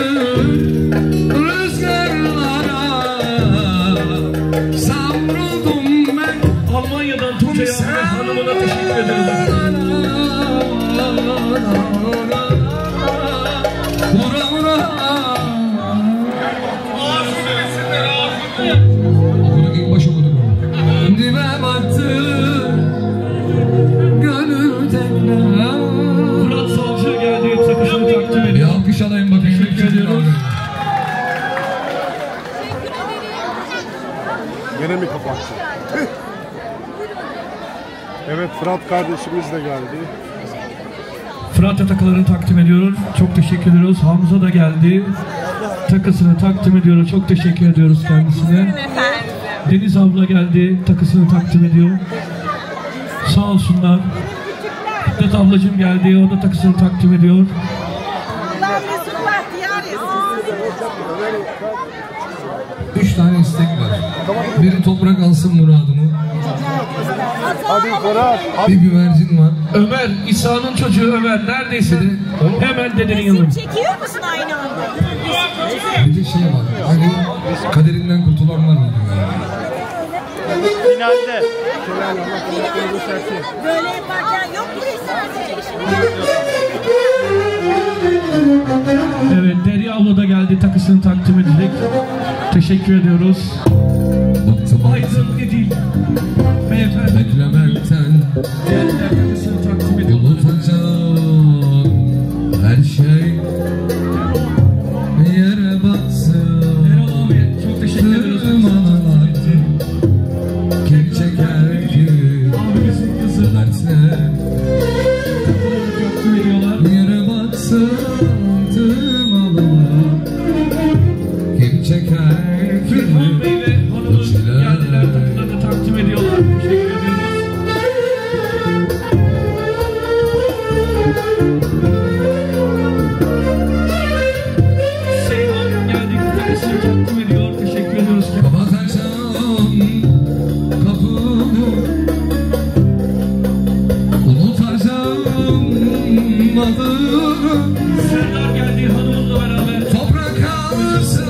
rüzgarlara savruldum ben. Almanya'dan Tuğçe Yağmur Hanım'ına teşekkür ederiz. Vura vura. Okuduk ilk baş okuduk. Dibe battı gönül tekrar. Fırat Savcı geldi. Takısını takdim Bir ediyor. alkış alayım bakayım. Teşekkür ediyoruz. Gene mi kapattı? Evet, Fırat kardeşimiz de geldi. Fırat'a takılarını takdim ediyoruz. Çok teşekkür ediyoruz. Hamza da geldi. Takısını takdim ediyoruz. Çok teşekkür ediyoruz kendisine. Deniz abla geldi. Takısını takdim ediyor. Sağ olsunlar. Fikret ablacığım geldi. O da takısını takdim ediyor. Allah Mesut Bahtiyar etsin. 3 tane istek var. Biri toprak alsın muradımı. Hadi Fırat. Bir güvercin var. Ömer, İsa'nın çocuğu Ömer. Neredeyse hemen dedenin yanına. Çekiyor musun aynı anda? Bir de şey var. Hani kaderinden kurtulan var mı diyor. Finalde. Böyle yaparken yok mu Evet, Derya abla da geldi. Takısını takdim edecek. Teşekkür ediyoruz. Bıktım Aydın Edil. Beyefendi. beklemekten. Diğerler takısını takdim ediyor. Unutacağım her şey yere batsın. Erol abi çok teşekkür ediyoruz. Tırmanalar kim çeker ki Abimizin kızı. dertle Takılarını takdim ediyorlar. yere batsın. Tırmanalar kim çeker ki Rıdvan Bey ve hanımı geldiler. Takılarını takdim ediyorlar. Teşekkür ediyoruz. Seyhan geldi. Takısını takdim ediyor. Teşekkür ediyoruz. Kapatacağım kapımı, unutacağım adını. Serdar geldi hanımınla beraber. Toprak alsın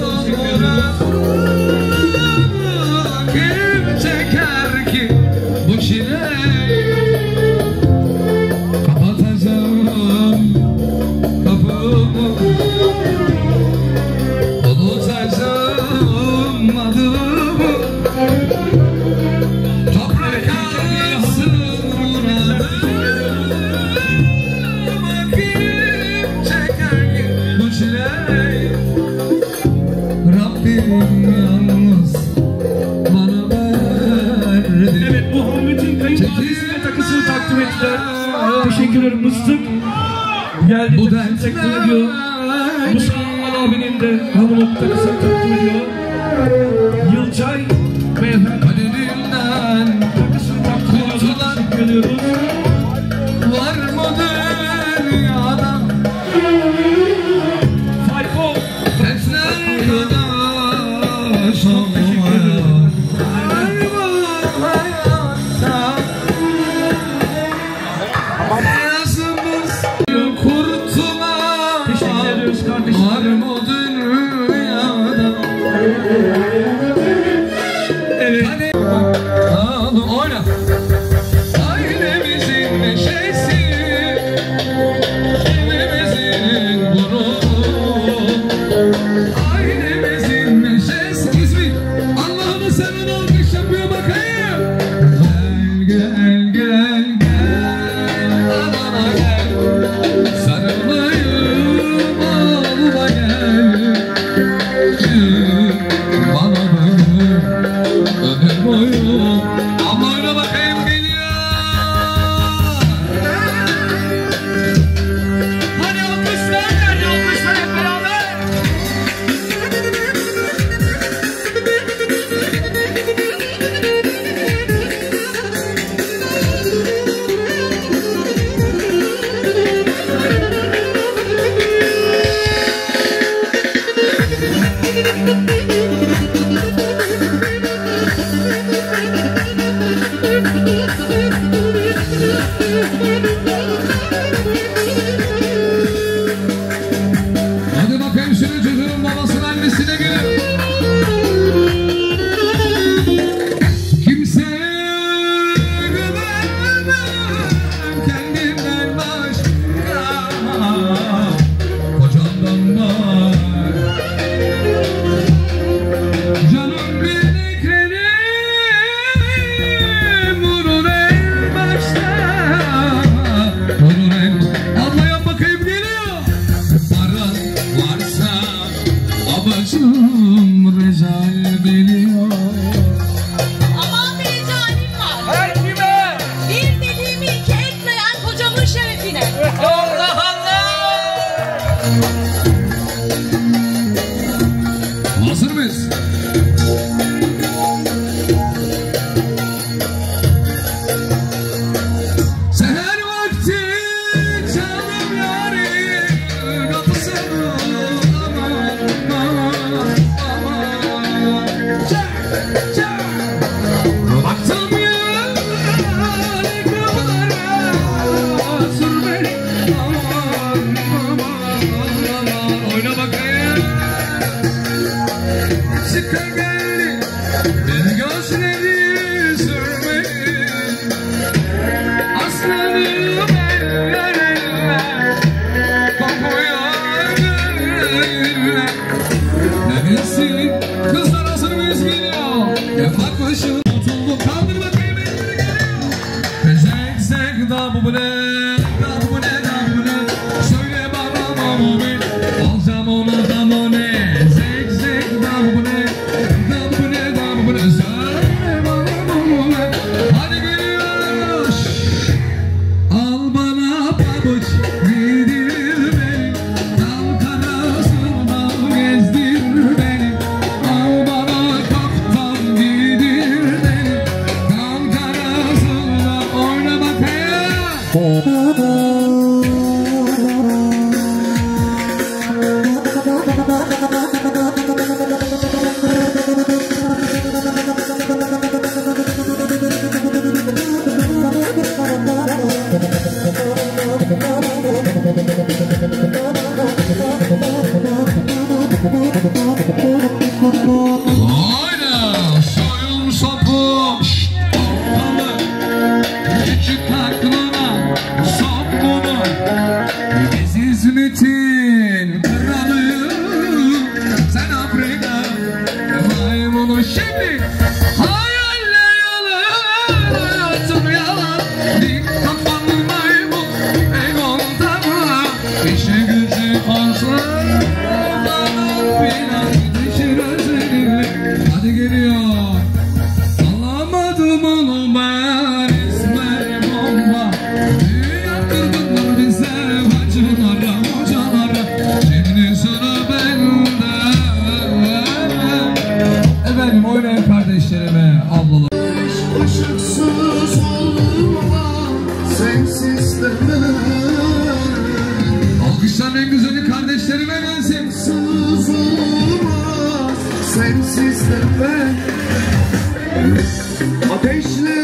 muradımı, kim çeker ki bu çileyi? Kapatacağım kapımı, unutacağım adımı. Toprak alsın muradımı, kim çeker ki bu çileyi? Rabbim yalnız bana verdi. Evet, Muhammed'in kayınvalidesine takısını takdim ettiler. Teşekkür ederim. Mıstık geldi. Bu Takısını takdim ediyor. Mustafa abinin de hanımı takısını takdim ediyor. Yılcay beyefendi Kaderinden takısını takdim ediyor. Teşekkür ediyoruz. var mı dünyada Fayko Tesler kadar olmayan? Var mı hayatta beyazımız kurtulan? teşekkür ediyoruz kardeşim. Var mı dünyada? Evet. Hadi oyna. Ailemizin neşesi, evimizin gururu. Ailemizin neşesi. İzmir, Allah'ını seversen. Baktım ya ekranlara, sür beni. Oyna bakayım. Çıkar geldi, beni gözleri sürmedi. Aslanım eller, kapıya eller. Neresin? Kızlar hazır mıyız geliyor? Bakmışım tutuldu, kaldır bakayım elleri geliyor. Zek zek da bu ne? Da bu ne? Da bu ne? Söyle bana bu ne? Alacağım ona da bu ne? Zek zek da bu ne? Da bu ne? Da bu ne? Söyle bana bu ne? Hadi geliyor. Al bana pabuç, giydir beni. Dal karasında gezdir beni. Al bana kaftan, giydir beni. Dal karasında oyna bakayım. Hayda, soyun sopu, kapalı, küçük aklına sok bunu. Biz İzmit'in kralıyım, sen Afrika maymunu. Şimdi hayalle yalan, hayatım yalan. Dik kafalı maymun, egon tamam. İşe gücü olsun, hadi geliyor. Alamadım onu ben, İsmail bomba. Yaktırdılar bize bacılara, hocalara. Şimdi sıra bende. Efendim oynayın kardeşlerime, ablalar. Işıksız olma, sensiz de ben. Alkışların en güzeli kardeşlerime gelsin. Sensiz olmaz, sensiz de ben. Ateşle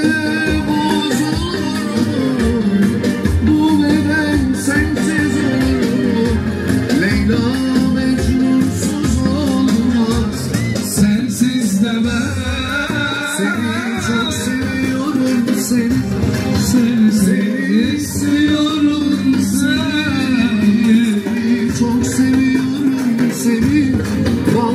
buzulur, bu beden sensiz olur. Leyla Mecnunsuz olmaz, Sensiz de ben. seni çok seviyorum seni. Seni istiyorum seni. Çok seviyorum seni, bal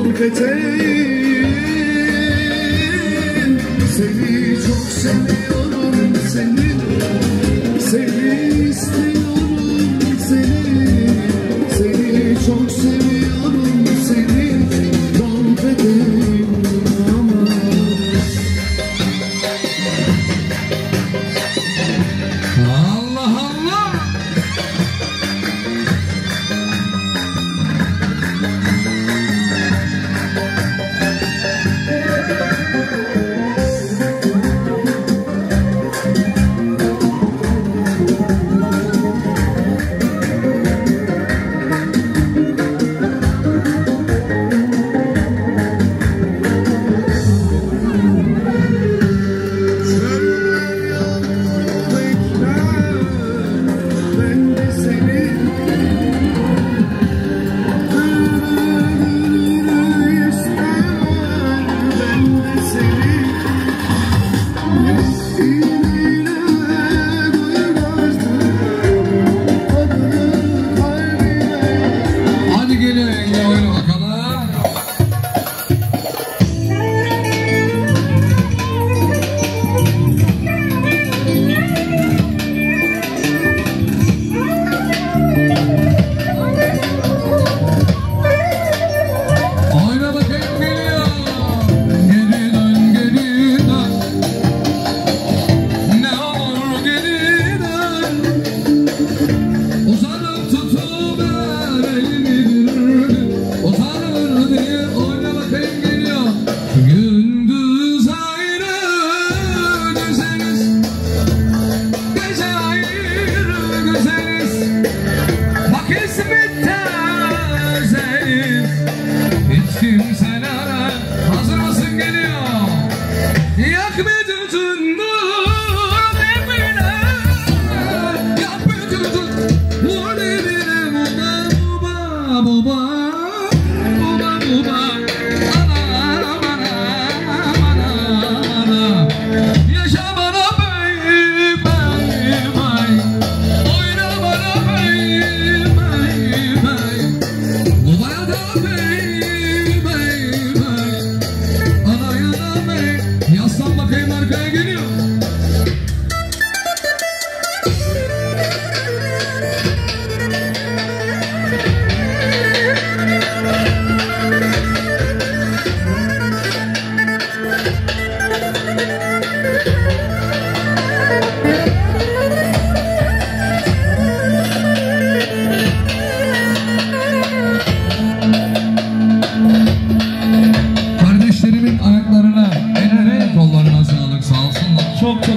peteğim. Seni çok seviyorum seni, seni istiyorum seni. Seni çok seviyorum seni, bal peteğim. Allah Allah.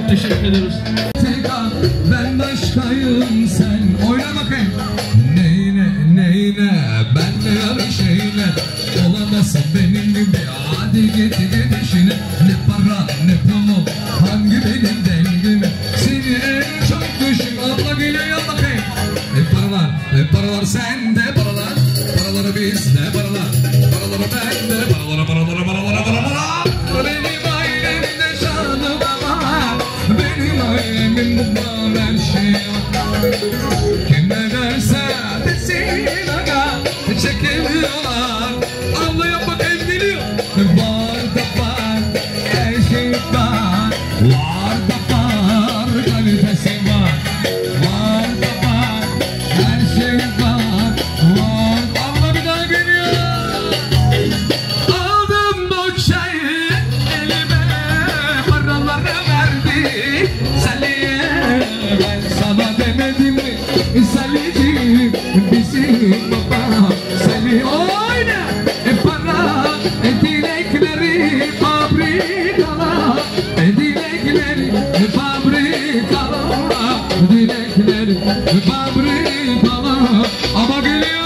teşekkür ederiz. Ben başkayım sen oyna bakayım. Neyine ben de yarı şeyine olamazsın benim gibi. Hadi git işine. Ne para ne pulum hangi benim dengime. Seni en çok düşün abla geliyor ya bakayım. Paralar sende paralar. Paraları bizde paralar. Paraları bende paralara. Benim ailemde şanı var. Benim ailemin bundan her şey var. Kim ne derse desin aga çekemiyorlar. Anlayan bakayım geliyor. Var da var her şey var. Var da var kalitesi var. Var da var her şey var. Var. Abla bir daha geliyor. Aldım bu çayı elime. Paraları verdi Salih'e. Ben sana demedim mi Salih'ciğim bizim baba Salih oyna. Para dilekleri fabrikala. Dilekleri fabrikala. Dilekleri fabrikala. Ama geliyor.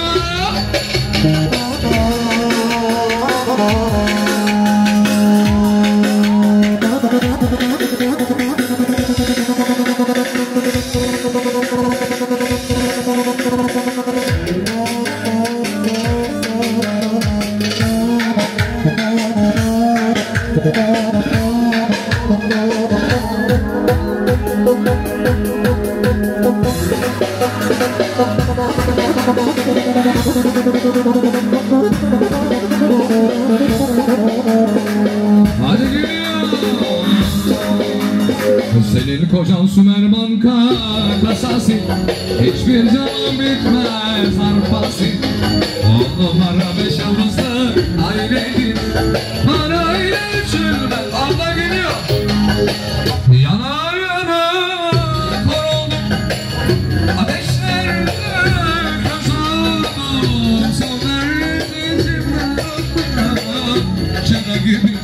Hadi geliyor. Senin kocan Sümerman kasası. Hiçbir zaman bitmez harpası. 10 numara 5 yıldızlı ailedir. Parayla ölçülmez. Allah geliyor. Yana yana kor oldum. Ateşlerde kazandım. Sonlarda içimden çıra gibi.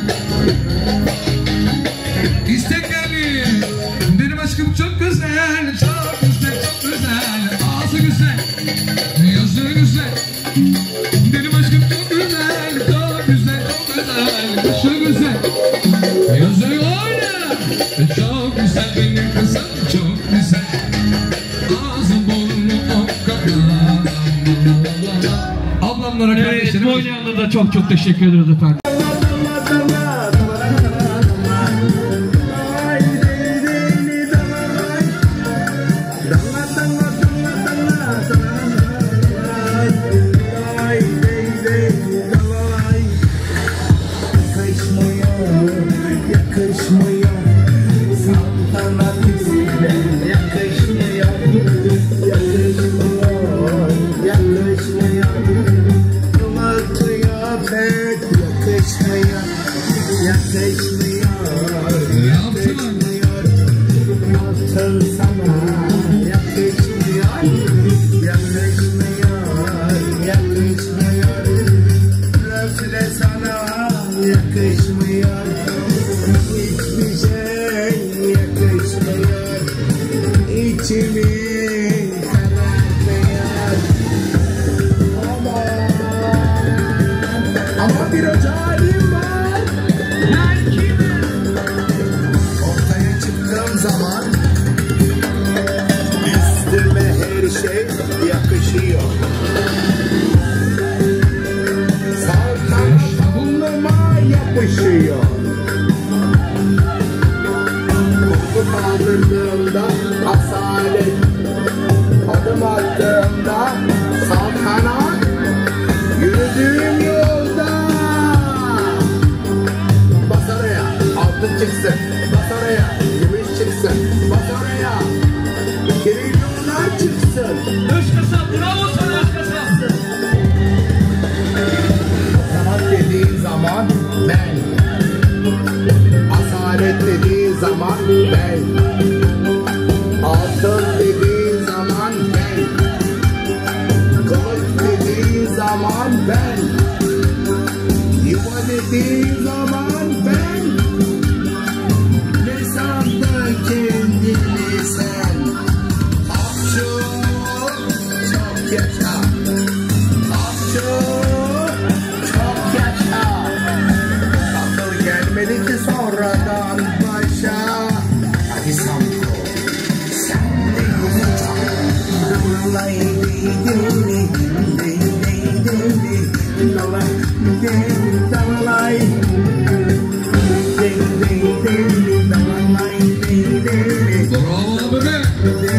İstekleri benim aşkım çok güzel, çok güzel, çok güzel. Ağzı güzel, yazı güzel. Benim aşkım çok güzel, çok güzel, çok güzel. Kaşı güzel, yazı oyna. Çok güzel benim kızım, çok güzel. Ağzı burnu okkadan. Ablamlara kardeşlerim. Evet, oynayanlara da çok teşekkür ederiz efendim. Ama bir özelliğim var. Ortaya çıktığım zaman üstüme her şey yakışıyor. Saltanat burnuma yapışıyor. Koku kaldırdığımda asalet, adım attığımda saltanat, yürüdüğüm yolda bas oraya, altın çıksın, bas oraya, gümüş çıksın, bas oraya, trilyonlar çıksın. Özkasap, bravo sana Özkasap. Sanat dediğin zaman ben, asalet dediğin zaman ben, altın dediğin zaman ben, kılıç dediğin zaman ben, yuva dediğin zaman ben. Ne sandın ki dedi ki sonradan paşa. Hadi Samko sen de yumurta. Dalalay deydi, dalalay. Bravo abi be.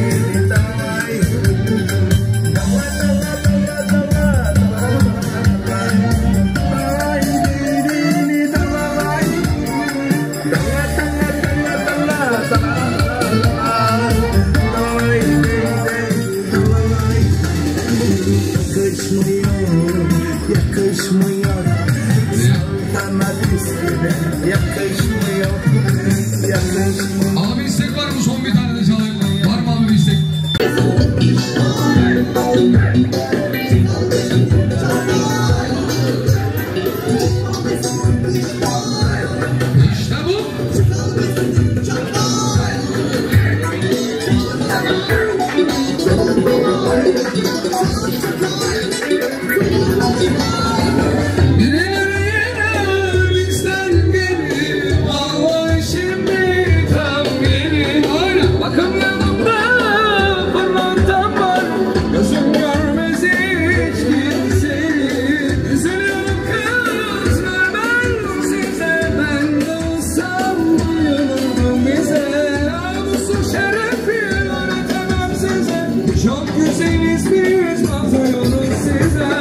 Yakışmıyor, sana üstüne yakışmıyor, yakışmıyor. Abi istek var mı? Son bir tane de çalayım. Var mı abi bir istek? İşte bu. Çok güzeliz biz, batıyoruz size.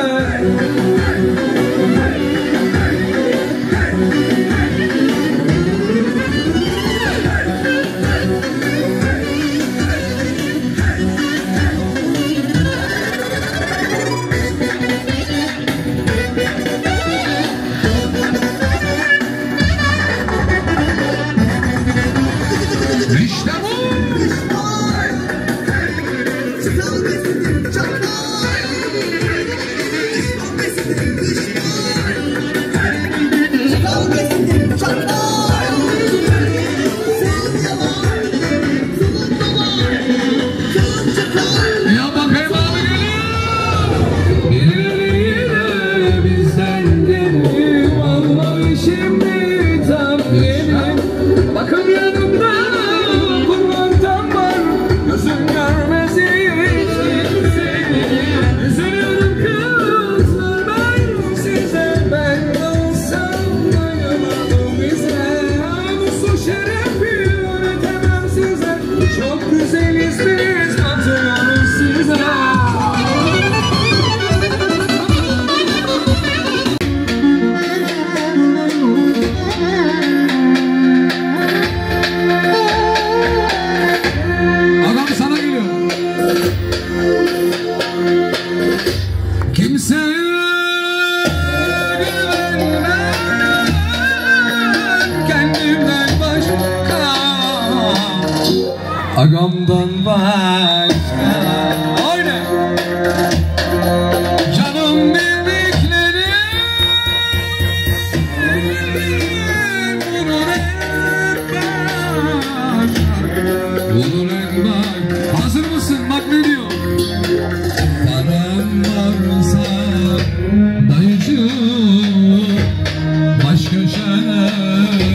İşte bu. Ya bakayım abi geliyor. Birileri bizden geliyor. Vallahi şimdi tam yeni. Bakın yanımda bunlardan var. Gözüm görmez hiç kimseyi. Üzülüyorum kızlar ben size. Ben de olsam dayanamam bize. Namusu şerefi öğretemem size. Çok güzeliz biz, batıyoruz size. Adam sana geliyor. Kimseye güvenmem, kendimden başka, agamdan başka. Oyna. Canım bildiklerim vurur hep bak. Vurur hep bak. Hazır mısın? Bak ne diyor? Param varsa dayıcığım, başka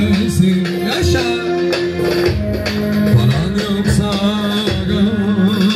çaresi yaşa. Paran yoksa gel.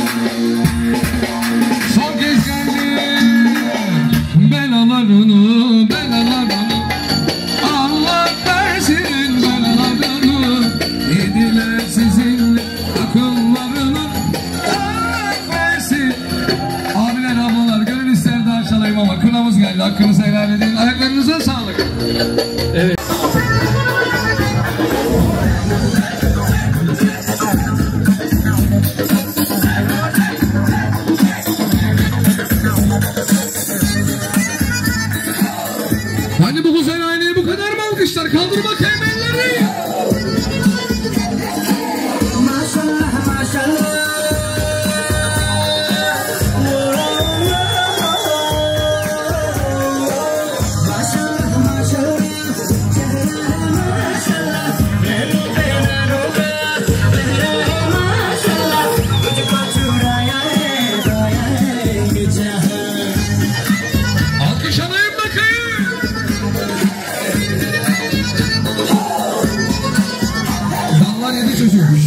Son kez geldim belalarını, belalarını Allah versin belalarını. Yediler sizinle akıllarını Allah versin. Abiler ablalar gönül ister daha çalayım ama kınamız geldi, hakkınızı helal edin. Ayaklarınıza sağlık. Evet. Hani bu güzel aynayı bu kadar mı alkışlar? Kaldır bakayım elleri. Maşallah maşallah. Maşallah maşallah. Maşallah. Maşallah. Tuझको चुराया है जहां. Alkış alayım bakayım. Dallar yedi çocuğumuş.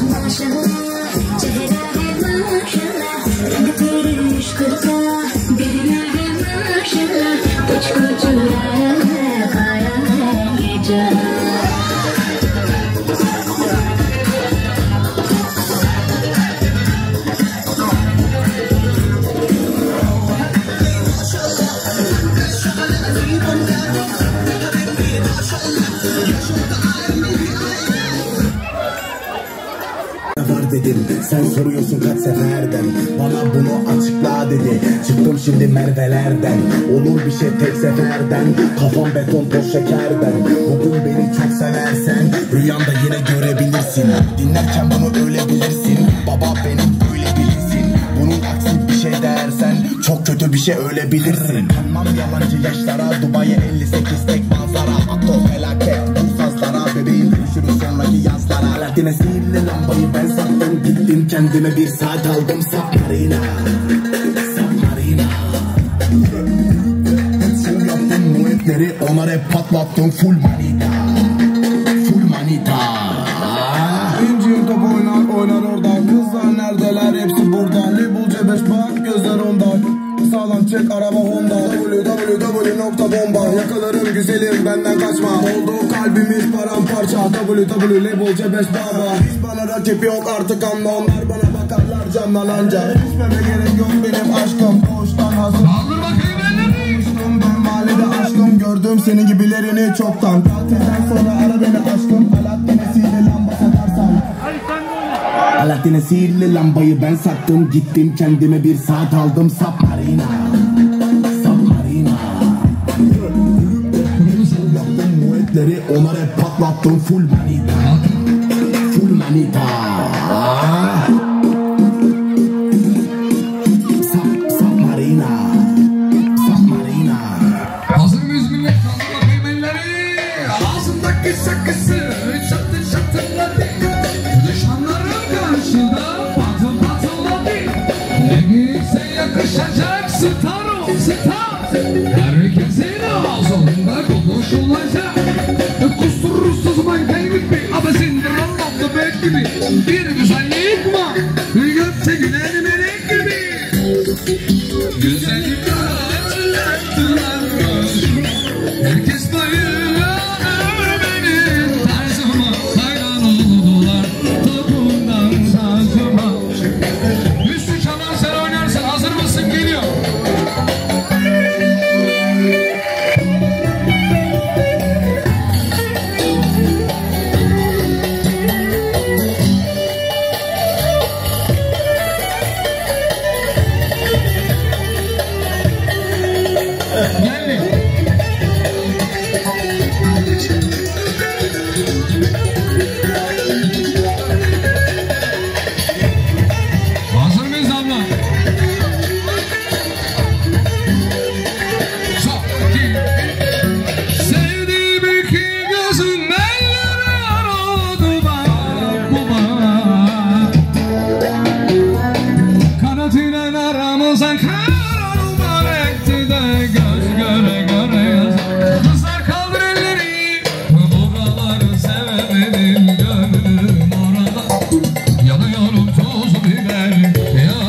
Var dedim, sen soruyorsun kaç seferden. Bana bunu açıkla dedi. Çıktım şimdi Merve'lerden. Olur bir şey tek seferden. Kafam beton toz şekerden. Bugün beni çok seversen rüyanda yine görebilirsin. Dinlerken bunu öyle bilirsin. Baba benim böyle bilirsin. Bunun aksi bir şey dersen çok kötü bir şey öyle bilirsin. Kanmam yalancı yaşlara. Dubai'ye 58 tek manzara. Aktor felaket bu sazlara. Bebeğim görüşürüz sonraki yazlara. Alaaddin'e sihirli lambayı ben sattım. Gittim kendime bir saat aldım. Submarina, Submarina. Hepsini yaptım muetleri. Ona rap patlattım full manita, full manita. İncir top oynar orada. Kızlar neredeler hepsi burada. Label C5 bak gözler onda. Sağlam çek araba Honda. www.bomba. Yakalarım güzelim benden kaçma. Oldu kalbimiz paramparça. www Label C5 baba. Hiç bana rakip yok artık anla. Onlar bana bakarlar camdan anca. İçmeme gerek yok benim aşkım. Doğuştan hazır. Kaldır bakayım elleri. Ben mahallede aşkım. Gördüm senin gibilerini çoktan. Tatilden sonra ara beni aşkım. Alaaddin'e sihirli lamba satarsan. Alaaddin'e sihirli lambayı ben sattım. Gittim kendime bir saat aldım. Submarina, Submarina. Yaptım muetleri. Ona rap patlattım full manita, full manita. Submarina, Submarina. Hazır mıyız millet? Kaldır bakayım elleri. Ağzındaki sakısı çatır çatırladı. Düşmanlarım karşıda patıl patırladı. Neyse yakışacak star ol star. Herkesin ağzında konuşulacak. Kusursuz manken gibi ama sindiren tatlı bek gibi. Bir güzellik var gökte gülen melek gibi. Güzellik hatırlattılar göz. Herkes bayılıyor benim tarzıma. Hayran oldular topundan sazıma. Üstü çalan sen oynarsın, hazır mısın? Geliyor. Geldi. Hazır mıyız abla? Sevdiğim iki gözün elleri aradı bana. Kanatıyla aramızdan karalıma ekti de göz göre göre yazar. Kızlar kaldır elleri. Buraları sevemedim gönlüm orada. Yanıyorum toz biber.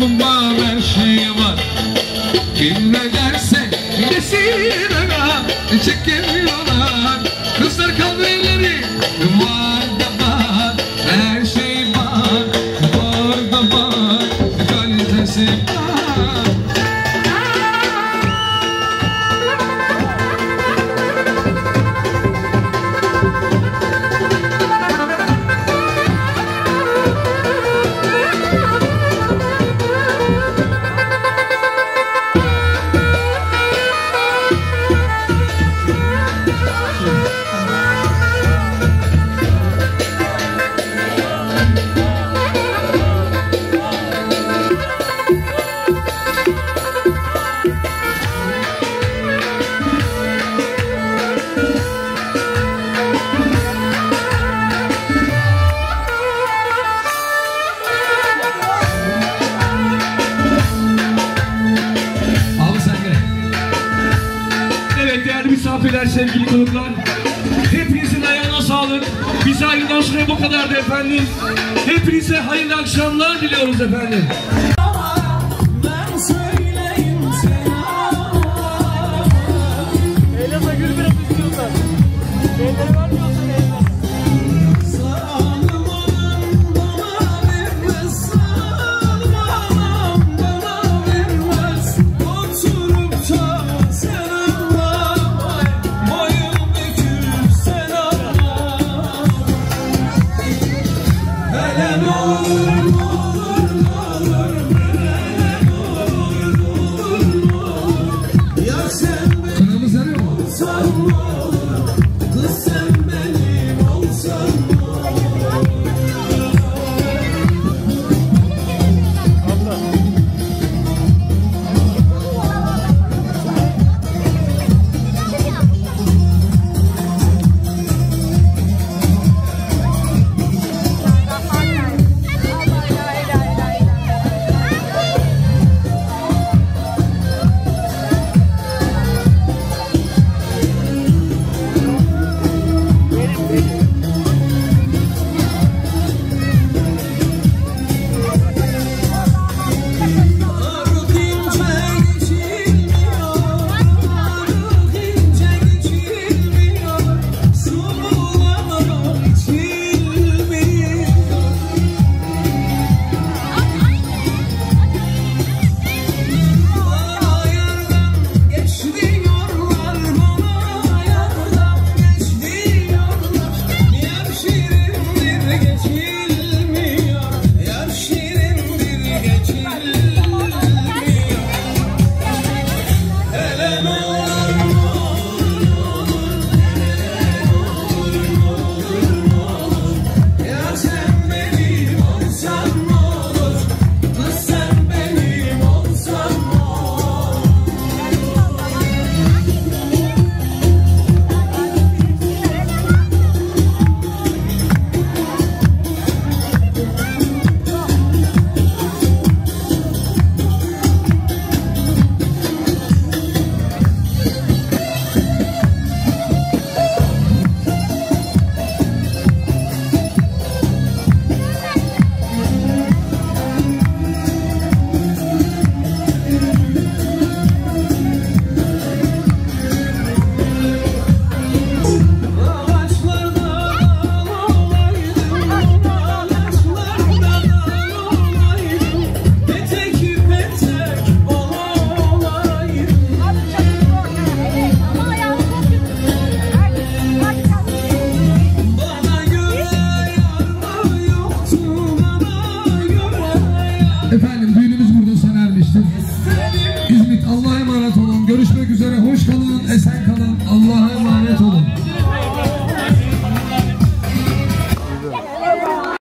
var, her şey var. Kim ne derse desin aga, çekemiyorlar. Kızlar kaldır elleri, var da var, her şey var. Var da var, kalitesi var. Misafirler, sevgili konuklar, hepinizin ayağına sağlık. Bize ayından sonra bu kadardı efendim. Hepinize hayırlı akşamlar diliyoruz efendim. Eyleme gül biraz istiyorsan. Beyleri vermiyorsan eyleme. Efendim düğünümüz burada sona ermiştir. İzmit Allah'a emanet olun. Görüşmek üzere. Hoş kalın.